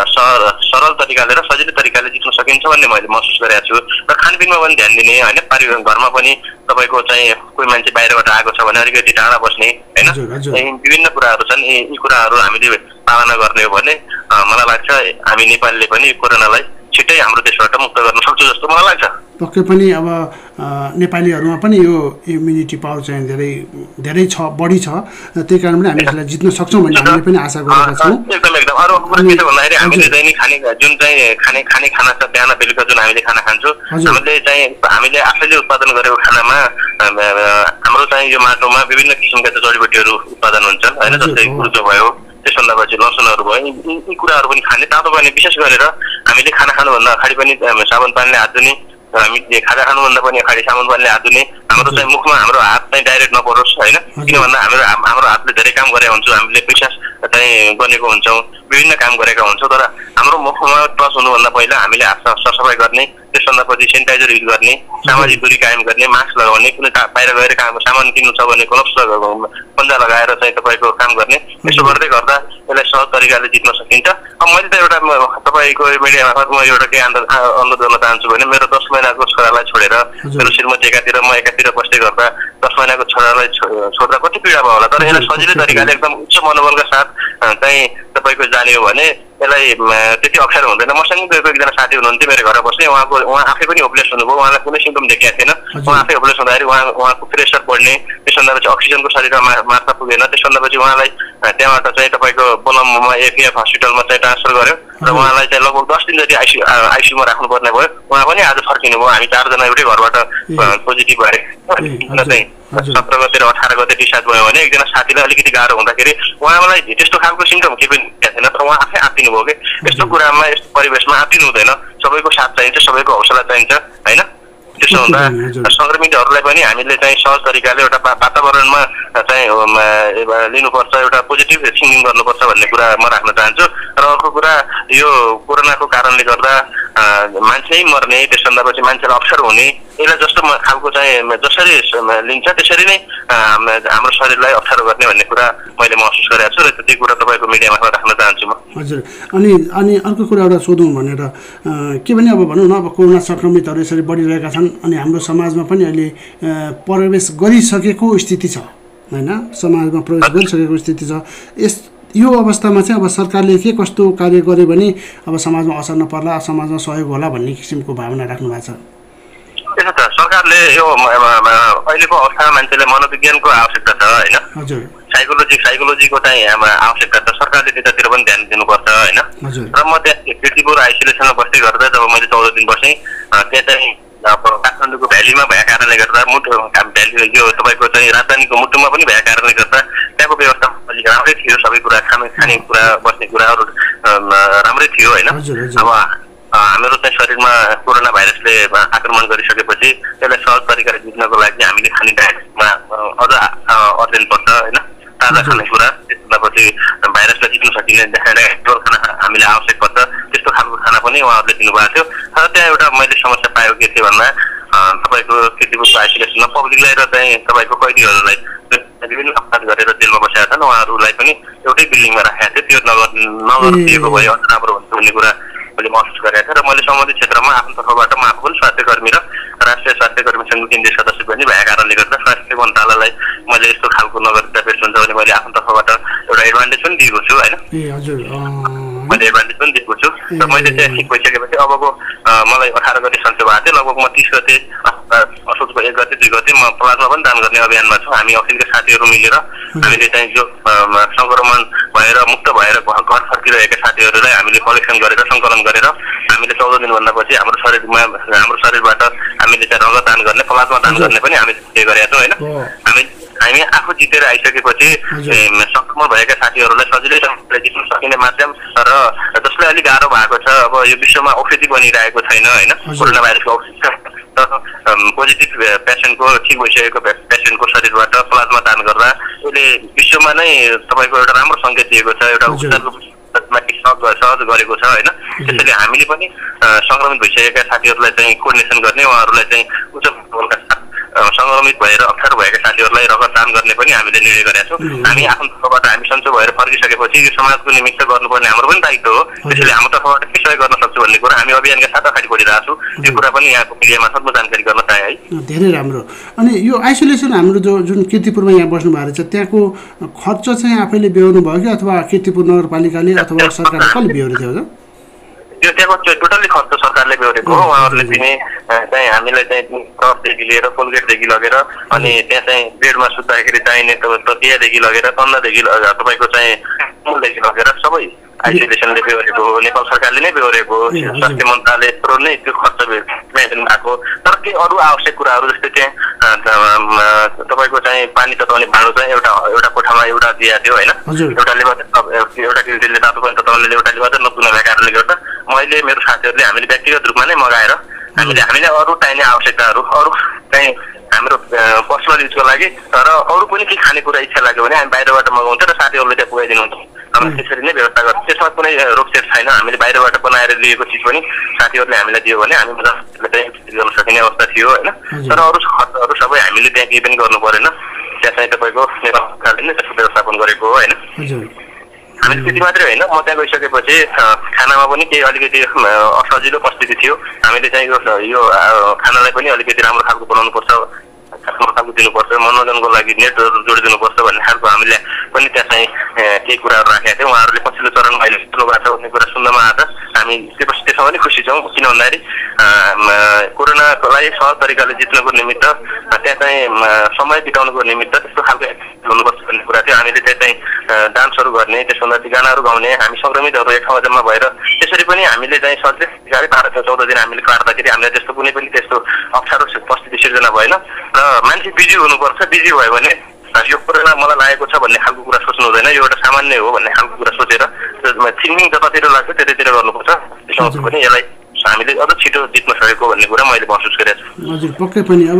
सरल तरिकाले र सजिलो तरिकाले जित्न सकिन्छ भन्ने मैले महसुस गरेको छु। र खानपिनमा पनि ध्यान दिने होइन, पारिवारिक घरमा पनि तपाईँको चाहिँ कोही मान्छे बाहिरबाट आएको छ भने अलिकति टाढा बस्ने होइन, विभिन्न कुराहरू छन्। यी कुराहरू हामीले पालना गर्ने हो भने मलाई लाग्छ हामी नेपालले पनि कोरोनालाई छिट्टै हाम्रो देशबाट मुक्त गर्न सक्छौँ जस्तो मलाई लाग्छ। पक्कै पनि अब नेपालीहरूमा पनि यो इम्युनिटी पावर चाहिँ धेरै धेरै छ, बढी छ। त्यही कारण पनि हामी यसलाई जित्न सक्छौँ भन्ने हामीले पनि आशा गरेका छौँ। एकदम एकदम। अरू कुरा के छ भन्दाखेरि हामीले दैनिक खाने जुन चाहिँ खाने खाने खाना छ, बिहान बेलुका जुन हामीले खाना खान्छौँ, हामीले चाहिँ हामीले आफैले उत्पादन गरेको खानामा हाम्रो चाहिँ यो माटोमा विभिन्न किसिमका जडीबुटीहरू उत्पादन हुन्छन् होइन, जस्तै कुर्चो भयो, त्यसभन्दा पछि लसुनहरू भयो। यी कुराहरू पनि खाने, तातो पानी विशेष गरेर हामीले खाना खानुभन्दा अगाडि पनि साबुन पानीले हात धुने, हामीले खाजा खानुभन्दा पनि अगाडि साबुन पानीले हात धुने, हाम्रो चाहिँ मुखमा हाम्रो हात चाहिँ डाइरेक्ट नपरोस् होइन। किन भन्दा हाम्रो हाम्रो हातले धेरै काम गरेका हुन्छौँ, हामीले पैसा चाहिँ गरेको हुन्छौँ, विभिन्न काम गरेका हुन्छौँ। तर हाम्रो मुखमा टच हुनुभन्दा पहिला हामीले हात सरसफाइ गर्ने, त्यसभन्दा पछि सेनिटाइजर युज गर्ने, सामाजिक दूरी कायम गर्ने, मास्क लगाउने, कुनै बाहिर गएर काम सामान किन्नु छ भने ग्लोभ्स पन्जा लगाएर चाहिँ तपाईँको काम गर्ने। यसो गर्दै गर्दा यसलाई सहज तरिकाले जित्न सकिन्छ। अब मैले त एउटा तपाईँको मिडिया मार्फत म एउटा के अनुरोध गर्न चाहन्छु भने मेरो दस महिनाको छोरालाई छोडेर मेरो श्रीमती एकातिर, म एकातिर बस्दै गर्दा दस महिनाको छोरालाई छोड्दा कति पीडा भयो होला। तर यसलाई सजिलै तरिकाले एकदम उच्च मनोबलका साथ चाहिँ तपाईँको जाने हो भने यसलाई त्यति अप्ठ्यारो हुँदैन। मसँग गएको एकजना साथी हुनुहुन्थ्यो मेरो घर बस्ने, उहाँको उहाँ आफै पनि होपलेस हुनुभयो, उहाँलाई कुनै सिम्टम देखाएको थिएन। उहाँ आफै होपलेस हुँदाखेरि उहाँ उहाँको प्रेसर बढ्ने, त्यसभन्दा पछि अक्सिजनको शरीरमा मात्रा पुगेन, त्यसभन्दा पछि उहाँलाई त्यहाँबाट चाहिँ तपाईँको बोलममा एपिएफ हस्पिटलमा चाहिँ ट्रान्सफर गर्यो र उहाँलाई चाहिँ लगभग दस दिन जति आइसियु आइसियुमा राख्नुपर्ने भयो। उहाँ पनि आज फर्किनु भयो। हामी चारजना एउटै घरबाट पोजिटिभ भए चाहिँ सत्र गते र अठार गते डिस्चार्ज भयो भने एकजना साथीलाई अलिकति गाह्रो हुँदाखेरि उहाँलाई त्यस्तो खालको सिम्टम केही पनि थिएन, तर उहाँ आफै आत्तिनु भयो कि यस्तो कुरामा यस्तो परिवेशमा आत्तिनु हुँदैन। सबैको साथ चाहिन्छ, सबैको हौसला चाहिन्छ होइन। त्यसो हुँदा सङ्क्रमितहरूलाई पनि हामीले चाहिँ सहज तरिकाले एउटा वातावरणमा चाहिँ लिनुपर्छ, एउटा पोजिटिभ थिङ्किङ गर्नुपर्छ भन्ने कुरा म राख्न चाहन्छु। र अर्को कुरा यो कोरोनाको कारणले गर्दा मान्छे नै मर्ने, त्यसभन्दा पछि मान्छेलाई अप्ठ्यारो हुने, यसलाई जस्तो खालको चाहिँ जसरी लिन्छ त्यसरी नै हाम्रो शरीरलाई अप्ठ्यारो गर्ने भन्ने कुरा मैले महसुस गरेको छु र त्यो कुरा तपाईँको मिडियामा राख्न चाहन्छु म। हजुर। अनि अनि अर्को कुरा एउटा सोधौँ भनेर के भने अब भनौँ न, अब कोरोना सङ्क्रमितहरू यसरी बढिरहेका छन् अनि हाम्रो समाजमा पनि अहिले प्रवेश गरिसकेको स्थिति छ होइन, समाजमा प्रवेश गरिसकेको स्थिति छ। यस यो अवस्थामा चाहिँ अब सरकारले के कस्तो कार्य गर्यो भने अब समाजमा असर नपर्ला, समाजमा सहयोग होला भन्ने किसिमको भावना राख्नु भएको छ? त्यसो त सरकारले यो अहिलेको अवस्थामा मान्छेले मनोविज्ञानको आवश्यकता छ होइन, हजुर, साइकोलोजी साइकोलोजीको चाहिँ आवश्यकता छ। सरकारले त्यतातिर पनि ध्यान दिनुपर्छ होइन। र म त्यहाँ किर्तिपुर आइसोलेसनमा बस्दै गर्दा जब मैले चौध दिन बसेँ, त्यहाँ चाहिँ काठमाडौँको भ्यालीमा भएको कारणले गर्दा मुटु भ्याली यो तपाईँको चाहिँ राजधानीको मुटुमा पनि भएको कारणले गर्दा त्यहाँको व्यवस्था अलिक राम्रै थियो। सबै कुरा खाने खाने कुरा, बस्ने कुराहरू राम्रै थियो होइन। अब हाम्रो चाहिँ शरीरमा कोरोना भाइरसले आक्रमण गरिसकेपछि त्यसलाई सहज तरिकाले जित्नको लागि हामीले खाने डायटमा अझ अध्ययन पर्छ होइन, ताजा खानेकुरा, त्यसपछि भाइरसलाई जित्न सकिने खाना हामीले आवश्यक पर्छ। त्यस्तो खालको खाना पनि उहाँहरूले दिनुभएको थियो। तर त्यहाँ एउटा मैले समस्या पाएको के थियो भन्दा तपाईँको किर्तिपुरको आइसोलेसनमा पब्लिकलाई र चाहिँ तपाईँको कैदीहरूलाई विभिन्न अपराध गरेर जेलमा बसेका छन् उहाँहरूलाई पनि एउटै बिल्डिङमा राखेका थियो। त्यो नगर नगरिदिएको भए अझ राम्रो हुन्छ भन्ने कुरा मैले महसुस गरेको थिएँ र मैले सम्बन्धित क्षेत्रमा आफ्नो तर्फबाट म आफू पनि स्वास्थ्य कर्मी र राष्ट्रिय स्वास्थ्य कर्मी सङ्घको केन्द्रीय सदस्य पनि भएको कारणले गर्दा स्वास्थ्य मन्त्रालयलाई मैले यस्तो खालको नगरिदिँदा पेस हुन्छ भने मैले आफ्नो तर्फबाट एउटा एडभान्टेज पनि दिएको छु होइन मैले एडभान्टेज पनि दिएको छु र मैले चाहिँ ठिक भइसकेपछि अबको मलाई अठार गते सन्चो भएको थियो लगभग म तिस गते असोजको एक गते दुई गते म प्लाज्मा पनि दान गर्ने अभियानमा छु हामी अखिलका साथीहरू मिलेर हामीले चाहिँ जो सङ्क्रमण भएर मुक्त भएर घर फर्किरहेका साथीहरूलाई हामीले कलेक्सन गरेर सङ्कलन गरेर हामीले चौध दिनभन्दा पछि हाम्रो शरीरमा हाम्रो शरीरबाट हामीले चाहिँ रगत दान गर्ने प्लाज्मा दान गर्ने पनि हामी गरेका छौँ होइन हामी हामी आफू जितेर आइसकेपछि सङ्क्रमण भएका साथीहरूलाई सजिलैसँगले जित्न सकिने माध्यम र जसलाई अलिक गाह्रो भएको छ अब यो विश्वमा औषधि बनिरहेको छैन होइन कोरोना भाइरसको औषधि छ पोजिटिभ पेसेन्टको ठिक भइसकेको पेसेन्टको शरीरबाट प्लाज्मा दान गर्दा यसले विश्वमा नै तपाईँको एउटा राम्रो सङ्केत दिएको छ एउटा उपचारको सहज गरेको छ होइन त्यसैले हामीले पनि सङ्क्रमित भइसकेका साथीहरूलाई चाहिँ कोर्डिनेसन गर्ने उहाँहरूलाई चाहिँ उच्च लेभलका सङ्क्रमित भएर अप्ठ्यारो भएका साथीहरूलाई रगत दान गर्ने पनि हामीले निर्णय गरेका छौँ हामी आफ्नो तर्फबाट हामी सन्चो भएर फर्किसकेपछि यो समाजको निमित्त गर्नुपर्ने हाम्रो पनि दायित्व हो त्यसैले हाम्रो तर्फबाट के सहयोग गर्न सक्छौँ भन्ने कुरा हामी अभियानका साथ अगाडि बढिरहेको छौँ त्यो कुरा पनि यहाँको मिडियामा सब जानकारी गर्न चाहे है धेरै राम्रो अनि यो आइसोलेसन हाम्रो जो जुन कीर्तिपुरमा यहाँ बस्नु भएको छ त्यहाँको खर्च चाहिँ आफैले बेहोर्नु भयो कि अथवा कीर्तिपुर नगरपालिकाले अथवा सरकारले कसले बेहोरेको थियो हजुर त्यो त्यहाँको टोटल्ली खर्च सरकारले बेहोरेको हो उहाँहरूले दिने चाहिँ हामीलाई चाहिँ टर्चदेखि लिएर कोलगेटदेखि लगेर अनि त्यहाँ चाहिँ बेडमा सुत्दाखेरि चाहिने तकियादेखि लगेर तन्दादेखि तपाईँको चाहिँ मूलदेखि लगेर सबै आइसोलेसनले बेहोरेको हो नेपाल सरकारले नै बेहोरेको हो स्वास्थ्य मन्त्रालयले नै त्यो खर्च मेन्टेन भएको तर केही अरू आवश्यक कुराहरू जस्तै चाहिँ तपाईँको चाहिँ पानी तताउने भाँडो चाहिँ एउटा एउटा कोठामा एउटा दिएको थियो होइन एउटाले मात्रै एउटा किल्तीले तातो पानी तताउनेले एउटाले मात्रै नपुग्न भएको कारणले गर्दा मैले मेरो साथीहरूले हामीले व्यक्तिगत रूपमा नै मगाएर हामीले हामीले अरू चाहिने आवश्यकताहरू अरू चाहिँ हाम्रो पर्सनल युजको लागि तर अरू पनि केही खानेकुरा इच्छा लाग्यो भने हामी बाहिरबाट मगाउँछौँ र साथीहरूले त्यहाँ पुगाइदिनुहुन्छ हामी त्यसरी नै व्यवस्था गर्छौँ त्यसमा कुनै रोकसेक छैन हामीले बाहिरबाट बनाएर लिएको चिज पनि साथीहरूले हामीलाई दियो भने हामी मजाले चाहिँ गर्न सकिने अवस्था थियो होइन तर अरू खर्चहरू सबै हामीले त्यहाँ केही पनि गर्नु परेन त्यहाँ चाहिँ तपाईँको नेपाल सरकारले नै त्यसको व्यवस्थापन गरेको हो होइन हामीले त्यति मात्रै होइन म त्यहाँ गइसकेपछि खानामा पनि केही अलिकति असजिलो परिस्थिति थियो हामीले चाहिँ यो खानालाई पनि अलिकति राम्रो खालको बनाउनुपर्छ राम्रो खालको दिनुपर्छ मनोरञ्जनको लागि नेटहरू जोडिदिनुपर्छ भन्ने खालको हामीले पनि त्यहाँ चाहिँ केही कुराहरू राखेका थियौँ उहाँहरूले पछिल्लो चरणमा अहिले सुन्नु भएको छ भन्ने कुरा सुन्नमा आएर हामी त्यसपछि त्यसमा पनि खुसी छौँ किन भन्दाखेरि कोरोनालाई सहज तरिकाले जित्नको निमित्त त्यहाँ चाहिँ समय बिताउनुको निमित्त त्यस्तो खालको हुनुपर्छ भन्ने कुरा थियो हामीले त्यहाँ चाहिँ डान्सहरू गर्ने त्यसभन्दा गानाहरू गाउने हामी सङ्क्रमितहरू एक ठाउँमा जम्मा भएर त्यसरी पनि हामीले चाहिँ सजिलै गाडी पारेको चौध दिन हामीले काट्दाखेरि हामीलाई त्यस्तो कुनै पनि त्यस्तो अप्ठ्यारो परिस्थिति सिर्जना भएन र मान्छे बिजी हुनुपर्छ बिजी भयो भने यो कोरोना मलाई लागेको छ भन्ने खालको कुरा सोच्नु हुँदैन यो एउटा सामान्य हो भन्ने खालको कुरा सोचेर थिङ्किङ जतातिर लाग्छ त्यतैतिर गर्नुपर्छ त्यसमा पनि यसलाई हामीले अझ छिटो जित्न सकेको भन्ने कुरा मैले महसुस गरेको छु हजुर पक्कै पनि अब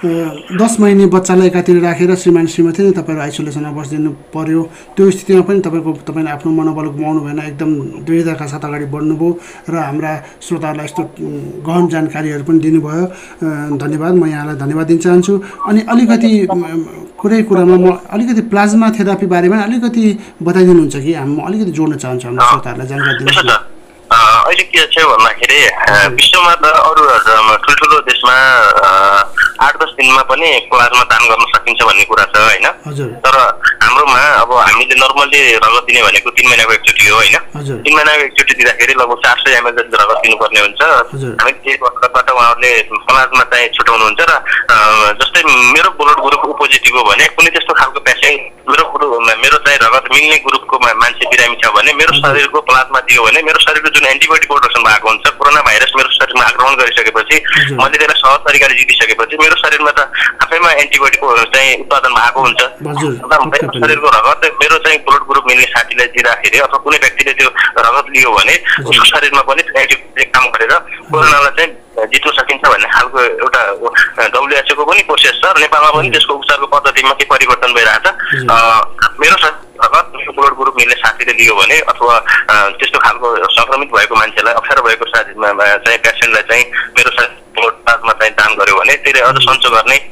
दस महिने बच्चालाई एकातिर राखेर श्रीमान श्रीमती नै तपाईँहरू आइसोलेसनमा बसिदिनु पर्यो त्यो स्थितिमा पनि तपाईँको तपाईँले आफ्नो मनोबल गुमाउनु भएन एकदम दृढताका साथ अगाडि बढ्नुभयो र हाम्रा श्रोताहरूलाई यस्तो गहन जानकारीहरू पनि दिनुभयो धन्यवाद म यहाँलाई धन्यवाद दिन चाहन्छु अनि अलिकति कुरै कुरामा म अलिकति प्लाज्मा थेरापी बारेमा अलिकति बताइदिनुहुन्छ कि हामी म अलिकति जोड्न चाहन्छु हाम्रो श्रोताहरूलाई जानकारी दिनुहोस् न अहिले के छ भन्दाखेरि विश्वमा त अरू ठुल्ठुलो देशमा आठ दस दिनमा पनि प्लाज्मा दान गर्न सकिन्छ भन्ने कुरा छ होइन तर हाम्रोमा अब हामीले नर्मल्ली रगत दिने भनेको तिन महिनाको एकचोटि हो होइन तिन महिनाको एकचोटि दिँदाखेरि लगभग चार सय एमएल जति रगत दिनुपर्ने हुन्छ हामी त्यही बखतबाट उहाँहरूले प्लाज्मा चाहिँ छुटाउनुहुन्छ र जस्तै मेरो ब्लड ग्रुप ओ पोजिटिभ हो भने कुनै त्यस्तो खालको पेसेन्ट मेरो मेरो चाहिँ रगत मिल्ने ग्रुपको मान्छे बिरामी छ भने मेरो शरीरको प्लाज्मा दियो भने मेरो शरीरको जुन एन्टिबडी प्रोडक्सन भएको हुन्छ कोरोना भाइरस मेरो शरीरमा आक्रमण गरिसकेपछि मैले त्यसलाई सहज तरिकाले जितिसकेपछि मेरो शरीरमा त आफैमा एन्टिबडीको चाहिँ उत्पादन भएको हुन्छ मेरो शरीरको रगत मेरो चाहिँ ब्लड ग्रुप मिल्ने साथीलाई दिँदाखेरि अथवा कुनै व्यक्तिले त्यो रगत लियो भने उसको शरीरमा पनि एन्टिबडी काम गरेर कोरोनालाई चाहिँ जित्न सकिन्छ भन्ने खालको एउटा डब्लुएचओको पनि प्रोसेस छ र नेपालमा पनि त्यसको उपचारको पद्धतिमा के परिवर्तन भइरहेको छ मेरो रगत ब्लड ग्रुप मिल्ने साथीले लियो भने अथवा त्यस्तो खालको सङ्क्रमित भएको मान्छेलाई अप्ठ्यारो भएको साथीमा चाहिँ पेसेन्टलाई चाहिँ मेरो प्लाज्मा चाहिँ दान गर्यो भने त्यसले अझ सन्चो गर्ने अनि उसको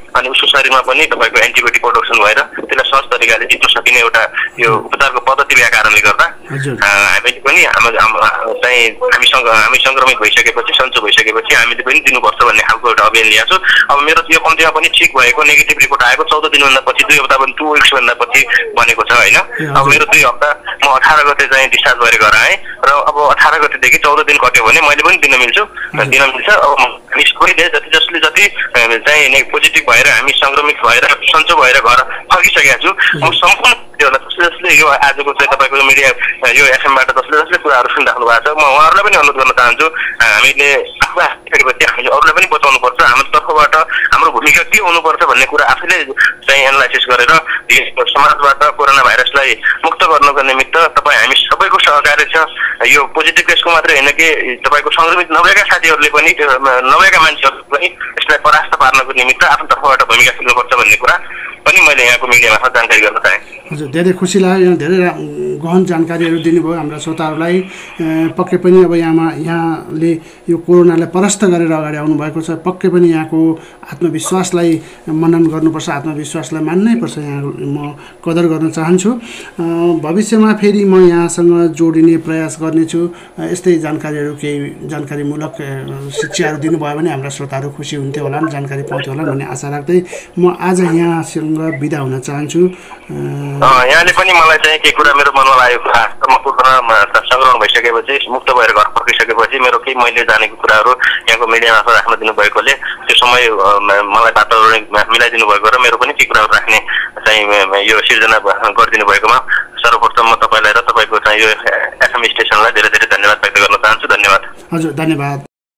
शरीरमा पनि तपाईँको एन्टिबोडी प्रोडक्सन भएर त्यसलाई सहज तरिकाले जित्न सकिने एउटा यो उपचारको पद्धति भएको कारणले गर्दा हामीले पनि चाहिँ हामीसँग हामी सङ्क्रमित भइसकेपछि सन्चो भइसकेपछि हामीले पनि दिनुपर्छ भन्ने खालको एउटा अभियान ल्याएको छु। अब मेरो यो कम्तीमा पनि ठिक भएको नेगेटिभ रिपोर्ट आएको चौध दिनभन्दा पछि दुई हप्ता पनि टु विक्सभन्दा पछि बनेको छ होइन। अब मेरो दुई हप्ता म अठार गते चाहिँ डिस्चार्ज भएर घर आएँ र अब अठार गतेदेखि चौध दिन कट्यो भने मैले पनि दिन मिल्छु दिन मिल्छ। अब हामी सबैले जति जसले जति चाहिँ पोजिटिभ भएर हामी सङ्क्रमित भएर सन्चो भएर घर फर्किसकेका छु म सम्पूर्ण जसले जसले यो आजको चाहिँ तपाईँको मिडिया यो एफएमबाट जसले जसले कुराहरू सुनिराख्नु भएको छ म उहाँहरूलाई पनि अनुरोध गर्न चाहन्छु हामीले आफू आफूपछि हामीले अरूलाई पनि बचाउनुपर्छ। हाम्रो तर्फबाट हाम्रो भूमिका के हुनुपर्छ भन्ने कुरा आफैले चाहिँ एनालाइसिस गरेर समाजबाट कोरोना भाइरसलाई मुक्त गर्नको निमित्त तपाईँ हामी सबैको सहकार्य छ। यो पोजिटिभ केसको मात्रै होइन कि तपाईँको सङ्क्रमित नभएका साथीहरूले पनि नभएका मान्छेहरूले पनि यसलाई परास्त पार्नको निमित्त आफ्नो तर्फबाट भूमिका खेल्नुपर्छ भन्ने कुरा पनि मैले यहाँको मिडिया मार्फत जानकारी गर्न चाहेँ। हजुर धेरै खुसी लाग्यो धेरै गहन जानकारीहरू दिनुभयो हाम्रा श्रोताहरूलाई। पक्कै पनि अब यहाँमा यहाँले यो कोरोनालाई परास्त गरेर अगाडि आउनुभएको छ। पक्कै पनि यहाँको आत्मविश्वासलाई मनन गर्नुपर्छ आत्मविश्वासलाई मान्नै पर्छ यहाँ म कदर गर्न चाहन्छु। भविष्यमा फेरि म यहाँसँग जोडिने प्रयास गर्नेछु। यस्तै जानकारीहरू केही जानकारीमूलक शिक्षाहरू दिनुभयो भने हाम्रा श्रोताहरू खुसी हुन्थ्यो होला जानकारी पाउँथ्यो होला भन्ने आशा राख्दै म आज यहाँसँग बिदा हुन चाहन्छु। यहाँले पनि मलाई चाहिँ केही कुरा मेरो मनमा लागेको कुरा म कोरोना सङ्क्रमण भइसकेपछि मुक्त भएर घर फर्किसकेपछि मेरो केही मैले जानेको कुराहरू यहाँको मिडिया मार्फत राख्न दिनुभएकोले त्यो समय मलाई वातावरण मिलाइदिनु भएको र मेरो पनि केही कुराहरू राख्ने चाहिँ यो सिर्जना गरिदिनु भएकोमा सर्वप्रथम म तपाईँलाई र तपाईँको चाहिँ यो एफएम स्टेसनलाई धेरै धेरै धन्यवाद व्यक्त गर्न चाहन्छु। धन्यवाद। हजुर धन्यवाद।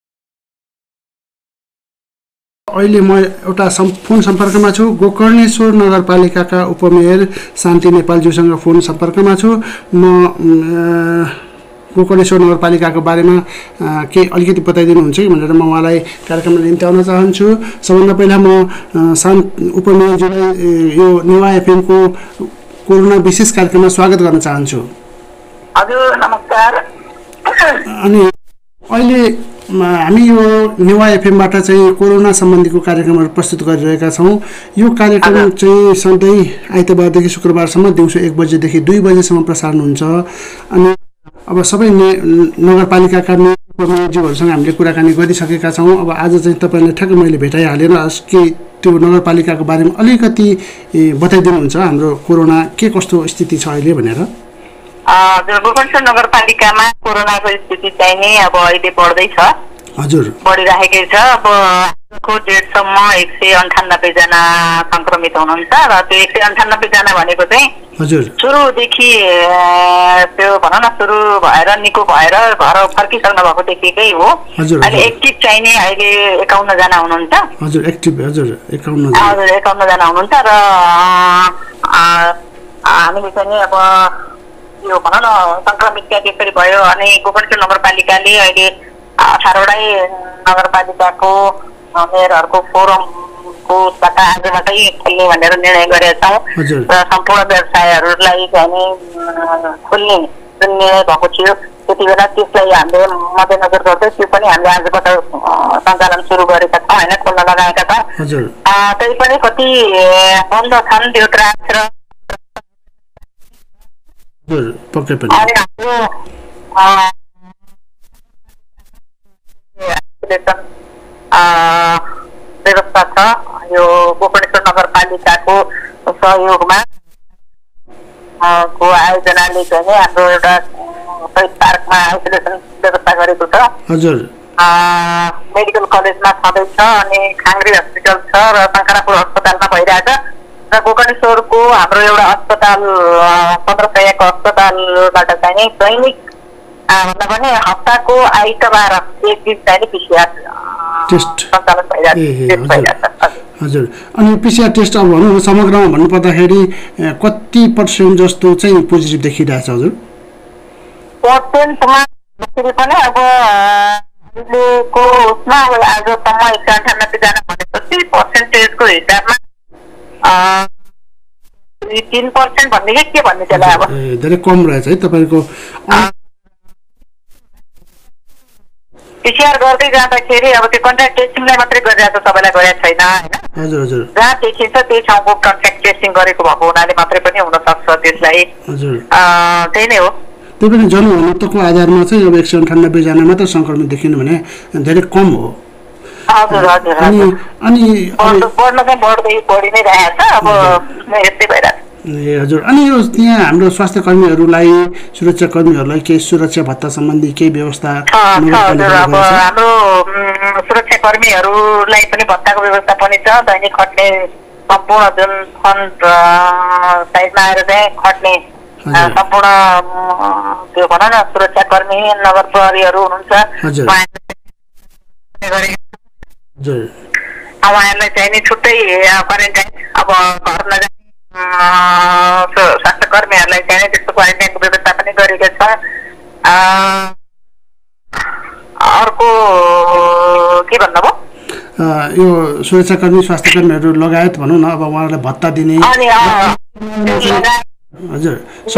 अहिले म एउटा फोन सम्पर्कमा छु। गोकर्णेश्वर नगरपालिकाका उपमेयर शान्ति नेपालज्यूसँग फोन सम्पर्कमा छु। म गोकर्णेश्वर नगरपालिकाको बारेमा केही अलिकति बताइदिनुहुन्छ कि भनेर म उहाँलाई कार्यक्रममा निम्त्याउन चाहन्छु। सबभन्दा पहिला म शान्त उपमेयरज्यूलाई यो नेवा एफएमको कोरोना विशेष कार्यक्रममा स्वागत गर्न चाहन्छु। हजुर नमस्कार। अनि अहिले हामी यो नेवा एफएमबाट चाहिँ कोरोना सम्बन्धीको कार्यक्रमहरू प्रस्तुत गरिरहेका छौँ। यो कार्यक्रम चाहिँ सधैँ आइतबारदेखि शुक्रबारसम्म दिउँसो एक बजेदेखि दुई बजेसम्म प्रसारण हुन्छ। अनि अब सबै ने नगरपालिकाका मेयरज्यूहरूसँग हामीले कुराकानी गरिसकेका छौँ। अब आज चाहिँ तपाईँलाई ठ्याक्कै मैले भेटाइहालेर के त्यो नगरपालिकाको बारेमा अलिकति बताइदिनुहुन्छ हाम्रो कोरोना के कस्तो स्थिति छ अहिले भनेर। गोकर्णेश्वर नगरपालिकामा कोरोनाको स्थिति चाहिँ नि अब अहिले बढ्दैछ। हजुर बढिरहेकै छ। अब आजको डेटसम्म एक सय अन्ठानब्बे जना सङ्क्रमित हुनुहुन्छ र त्यो एक सय अन्ठानब्बे जना भनेको चाहिँ हजुर सुरुदेखि त्यो भनौँ न सुरु भएर निको भएर घर फर्किसक्नु भएको देखिकै हो। अहिले एक्टिभ चाहिँ नि अहिले एकाउन्न जना हुनुहुन्छ। हजुर एक्टिभ हजुर एकाउन्न हजुर एकाउन्न जना हुनुहुन्छ र हामीले चाहिँ नि अब यो भनौँ न सङ्क्रमित चाहिँ त्यसरी भयो। अनि गोकर्णेश्वर नगरपालिकाले अहिले अठारवटै नगरपालिकाको मेयरहरूको फोरमको सट्टा आजबाटै खोल्ने भनेर निर्णय गरेका छौँ र सम्पूर्ण व्यवसायहरूलाई चाहिँ खोल्ने जुन निर्णय भएको थियो त्यति बेला त्यसलाई हामीले मध्यनजर गर्दै त्यो पनि हामीले आजबाट सञ्चालन सुरु गरेका छौँ होइन खोल्न लगाएका छौँ। त्यही पनि कति बन्द छन् त्यो ट्रान्स र व्यवस्था छ। यो गोकर्णेश्वर नगरपालिकाको सहयोगमा को आयोजनाले चाहिँ हाम्रो एउटा शहीद पार्कमा आइसोलेसन व्यवस्था गरेको छ। हजुर मेडिकल कलेजमा छँदैछ अनि खाङ्ग्री हस्पिटल छ र शङ्करापुर अस्पतालमा भइरहेछ र गोकर्णेश्वरको हाम्रो एउटा अस्पताल पन्ध्र सयको अस्पतालबाट चाहिँ दैनिक भन्दा पनि हप्ताको आइतबार एक दिन चाहिँ पिसिआर टेस्ट सञ्चालन भइरहेछ। हजुर अनि पिसिआर टेस्ट अब भनौँ समग्रमा भन्नुपर्दाखेरि कति पर्सेन्ट जस्तो चाहिँ पोजिटिभ देखिरहेछ हजुर? पर्सेन्टमा पनि अब अहिलेको उसमा आजसम्म एक सय अन्ठानब्बे जना भनेपछि पर्सेन्टेजको हिसाबमा तीन पर्सेन्ट भन्ने के भन्ने त्यसलाई अब धेरै कम रहेछ है तपाईँको। पिसिआर गर्दै जाँदाखेरि अब त्यो कन्ट्याक्ट टेस्टिङलाई मात्रै गरिरहेको छ, तपाईँलाई गरेको छैन होइन। हजुर हजुर जहाँ देखिन्छ त्यही ठाउँको कन्ट्याक्ट टेस्टिङ गरेको भएको हुनाले मात्रै पनि हुनसक्छ त्यसलाई। हजुर त्यही नै हो। त्यो पनि जनघनत्वको आधारमा चाहिँ अब एक सय अन्ठानब्बेजना मात्र सङ्क्रमित देखिनु भने धेरै कम हो। हजुर हजुर अनि अनि बढ्न चाहिँ बढ्दै बढी नै रहेछ, अब यस्तै भइरहेछ। ए हजुर। अनि यो त्यहाँ हाम्रो स्वास्थ्य कर्मीहरूलाई सुरक्षा कर्मीहरूलाई केही सुरक्षा भत्ता सम्बन्धी केही व्यवस्था हजुर। अब हाम्रो सुरक्षा कर्मीहरूलाई पनि भत्ताको व्यवस्था पनि छ। दैनिक खट्ने सम्पूर्ण जुन फन्ड साइडमा आएर चाहिँ खट्ने सम्पूर्ण त्यो भनौँ न सुरक्षा कर्मी नगर प्रहरीहरू हुनुहुन्छ, अब उहाँहरूलाई चाहिँ नि छुट्टै क्वारेन्टाइन, अब घर नजाने स्वास्थ्य कर्मीहरूलाई चाहिँ त्यस्तो क्वारेन्टाइनको व्यवस्था पनि गरेको छ। अर्को के भन्नुभयो? यो सुरक्षाकर्मी स्वास्थ्य कर्मीहरू लगायत भनौँ न अब उहाँहरूलाई भत्ता दिने हजुर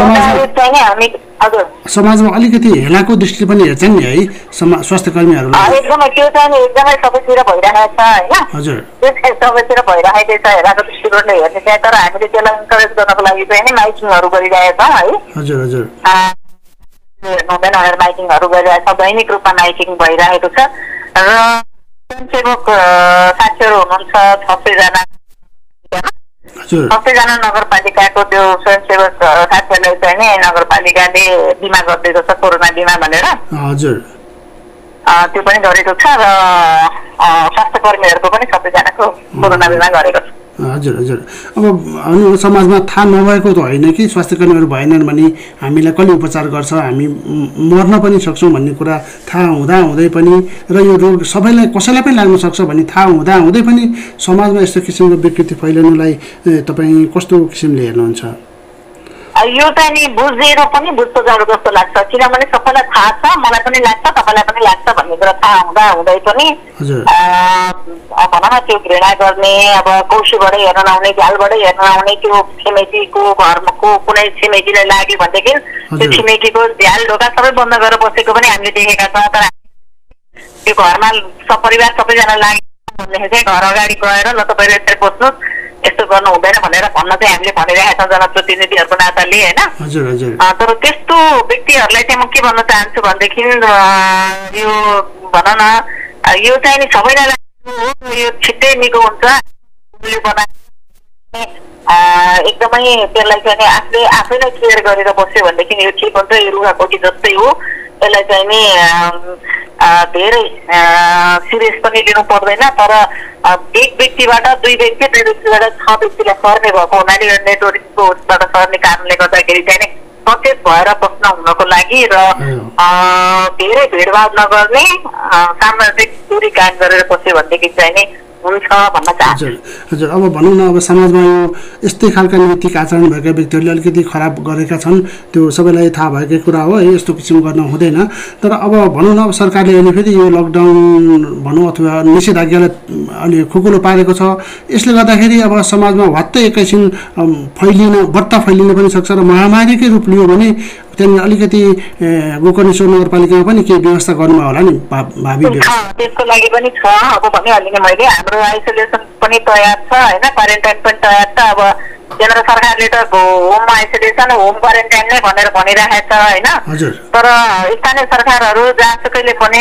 समाजमा अलिकति हेलाको दृष्टिले पनि हेर्छन् नि है स्वास्थ्य कर्मीहरूलाई। एकदमै त्यो चाहिँ नि एकदमै सबैतिर भइरहेको छ होइन। हजुर त्यो चाहिँ सबैतिर भइरहेकै छ हेलाको दृष्टिकोणले हेर्ने चाहिँ। तर हामीले त्यसलाई इन्करेज गर्नको लागि चाहिँ नि माइकिङहरू गरिरहेका छौँ है। हजुर हजुर नोभेन भनेर माइकिङहरू गरिरहेको छ, दैनिक रूपमा माइकिङ भइरहेको छ। र स्वयंसेवक साथीहरू हुनुहुन्छ छ सयजना छ सयजना नगरपालिकाको त्यो स्वयंसेवक साथीहरूलाई चाहिँ नि नगरपालिकाले बिमा गरिदिएको छ, कोरोना बिमा भनेर। हजुर त्यो पनि गरेको छ र स्वास्थ्य कर्मीहरूको पनि सबैजनाको कोरोना बिमा गरेको छ। हजुर हजुर। अब अनि समाजमा थाहा नभएको त होइन कि स्वास्थ्य कर्मीहरू भएनन् भने हामीलाई कसले उपचार गर्छ, हामी मर्न पनि सक्छौँ भन्ने कुरा थाहा हुँदा हुँदै पनि र यो रोग सबैलाई कसैलाई पनि लाग्न सक्छ भन्ने थाहा हुँदा हुँदै पनि समाजमा यस्तो किसिमको विकृति फैलिनुलाई तपाईँ कस्तो किसिमले हेर्नुहुन्छ? यो चाहिँ नि बुझेर पनि बुझ्छ जाडो जस्तो लाग्छ, किनभने सबैलाई थाहा छ, मलाई पनि लाग्छ, तपाईँलाई पनि लाग्छ भन्ने कुरा थाहा हुँदा हुँदै पनि भनौँ न त्यो घृणा गर्ने, अब कौशीबाटै हेर्न नआउने, झ्यालबाटै हेर्न नआउने, त्यो छिमेकीको घरको कुनै छिमेकीलाई लाग्यो भनेदेखि त्यो छिमेकीको झ्याल ढोका सबै बन्द गरेर बसेको पनि हामीले देखेका छौँ। तर त्यो घरमा सपरिवार सबैजना लाग्यो भनेदेखि चाहिँ घर अगाडि गएर ल तपाईँले यसरी बस्नुहोस्, यस्तो गर्नु हुँदैन भनेर भन्न चाहिँ हामीले भनिरहेका छौँ जनप्रतिनिधिहरूको नाताले होइन। तर त्यस्तो व्यक्तिहरूलाई चाहिँ म के भन्न चाहन्छु भनेदेखि यो भनौँ न यो चाहिँ नि सबैलाई यो छिट्टै निको हुन्छ। एकदमै त्यसलाई चाहिँ आफूले आफैलाई केयर गरेर बस्यो भनेदेखि यो ठिक हुन्छ। यो रुगाखोकी जस्तै हो, यसलाई चाहिँ नि धेरै सिरियस पनि लिनु पर्दैन। तर एक व्यक्तिबाट दुई व्यक्ति दुई व्यक्तिबाट छ व्यक्तिलाई सर्ने भएको हुनाले यो नेटवर्कको उसबाट सर्ने कारणले गर्दाखेरि चाहिँ नि सचेत भएर बस्न हुनको लागि र धेरै भेदभाव नगर्ने, सामाजिक दूरी कायम गरेर बस्यो भनेदेखि चाहिँ नि हुन्छ भन्न चाहन्छु। हजुर। अब भनौँ न अब समाजमा यो यस्तै खालका नैतिक आचरण भएका व्यक्तिहरूले अलिकति खराब गरेका छन्, त्यो सबैलाई थाहा भएकै कुरा हो है, यस्तो किसिम गर्न हुँदैन। तर अब भनौँ न अब सरकारले अहिले फेरि यो लकडाउन भनौँ अथवा निषेधाज्ञालाई अलि खुकुलो पारेको छ, यसले गर्दाखेरि अब समाजमा भत्तै एकैछिन फैलिन बढ्ता फैलिन पनि सक्छ र महामारीकै रूप लियो भने त्यहाँनिर अलिकति गोकर्णेश्वर नगरपालिकामा पनि केही व्यवस्था गर्नुभयो होला नि भावी? त्यसको लागि पनि छ। अब भनिहालेँ नि मैले, हाम्रो आइसोलेसन पनि तयार छ होइन, क्वारेन्टाइन पनि तयार छ। अब केन्द्र सरकारले त होम आइसोलेसन होम क्वारेन्टाइन नै भनेर भनिरहेको छ होइन। तर स्थानीय सरकारहरू जहाँसुकैले पनि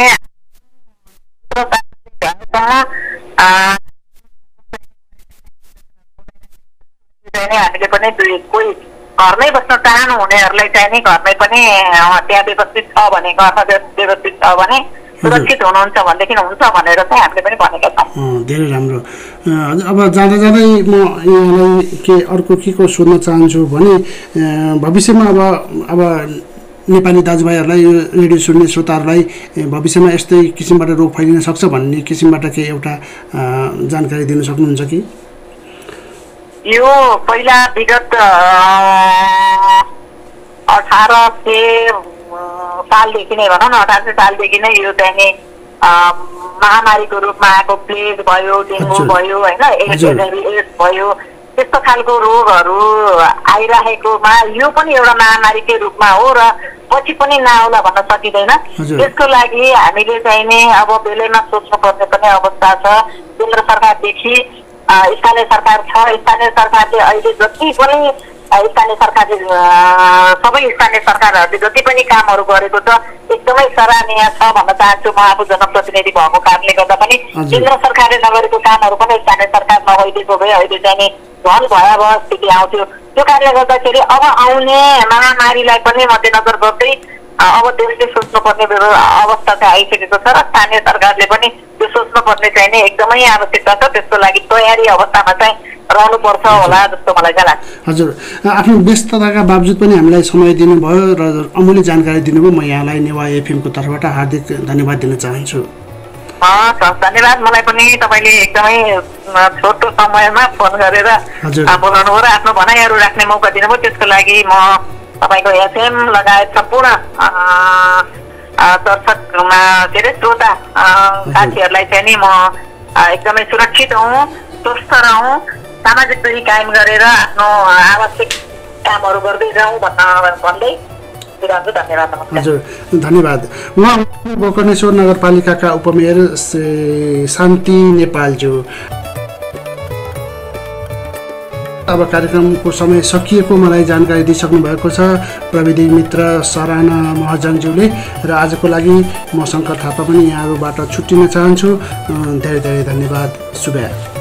हामीले पनि कोही घरमै बस्न चाहनु हुनेहरूलाई चाहिँ नि घरमै पनि त्यहाँ व्यवस्थित छ भने, घरमा व्यवस्थित छ भने सुरक्षित हुनुहुन्छ भनेदेखि हुन्छ भनेर चाहिँ हामीले पनि भनेका छौँ। धेरै राम्रो। अब जाँदा जाँदै म यहाँलाई के अर्को के को सोध्न चाहन्छु भने भविष्यमा अब अब नेपाली दाजुभाइहरूलाई रेडियो सुन्ने श्रोताहरूलाई भविष्यमा यस्तै किसिमबाट रोग फैलिन सक्छ भन्ने किसिमबाट केही एउटा जानकारी दिन सक्नुहुन्छ कि? यो पहिला विगत अठार सय सालदेखि नै भनौँ न अठार सय सालदेखि नै यो चाहिँ नि महामारीको रूपमा आएको प्लेग भयो, डेङ्गु भयो होइन, एड्स भयो, त्यस्तो खालको रोगहरू आइराखेकोमा यो पनि एउटा महामारीकै रूपमा हो र पछि पनि नआउला भन्न सकिँदैन। त्यसको लागि हामीले चाहिँ नि अब बेलैमा सोच्नुपर्ने पनि अवस्था छ। केन्द्र सरकारदेखि स्थानीय सरकार छ, स्थानीय सरकारले अहिले जति पनि स्थानीय सरकारले सबै स्थानीय सरकारहरूले जति पनि कामहरू गरेको छ एकदमै सराहनीय छ भन्न चाहन्छु म आफू जनप्रतिनिधि भएको कारणले गर्दा पनि। केन्द्र सरकारले नगरेको कामहरू पनि स्थानीय सरकार नगरिदिएको भए अहिले चाहिँ नि झन् भयावह स्थिति आउँथ्यो। त्यो कारणले गर्दाखेरि अब आउने महामारीलाई पनि मध्यनजर गर्दै अब देशले सोच्नुपर्ने अवस्था चाहिँ आइसकेको छ र स्थानीय सरकारले पनि त्यो सोच्नुपर्ने चाहिँ नि एकदमै आवश्यकता छ। त्यसको लागि तयारी अवस्थामा चाहिँ रहनुपर्छ होला जस्तो मलाई चाहिँ लाग्छ। हजुर, आफ्नो व्यस्तताका बावजुद पनि हामीलाई समय दिनुभयो र अमूल्य जानकारी दिनुभयो। म यहाँलाई नेवा एफएमको तर्फबाट हार्दिक धन्यवाद दिन चाहन्छु। हस्, धन्यवाद। मलाई पनि तपाईँले एकदमै छोटो समयमा फोन गरेर बोलाउनु भयो र आफ्नो भनाइहरू राख्ने मौका दिनुभयो। त्यसको लागि म तपाईँको एफएम लगायत सम्पूर्ण दर्शकमा के अरे श्रोता साथीहरूलाई चाहिँ नि म एकदमै सुरक्षित हौँ, स्वस्थ रहौँ, सामाजिक दूरी कायम गरेर आफ्नो आवश्यक कामहरू गर्दै जाउँ भन्न भन्दै धन्यवाद। हजुर, धन्यवाद। उहाँ गोकर्णेश्वर नगरपालिकाका उपमेयर शान्ति नेपालज्यू। अब कार्यक्रमको समय सकिएको मलाई जानकारी दिइसक्नु भएको छ प्रविधि मित्र सराना महजनज्यूले र आजको लागि म शङ्कर थापा पनि यहाँहरूबाट छुट्टिन चाहन्छु। धेरै धेरै धन्यवाद। शुभ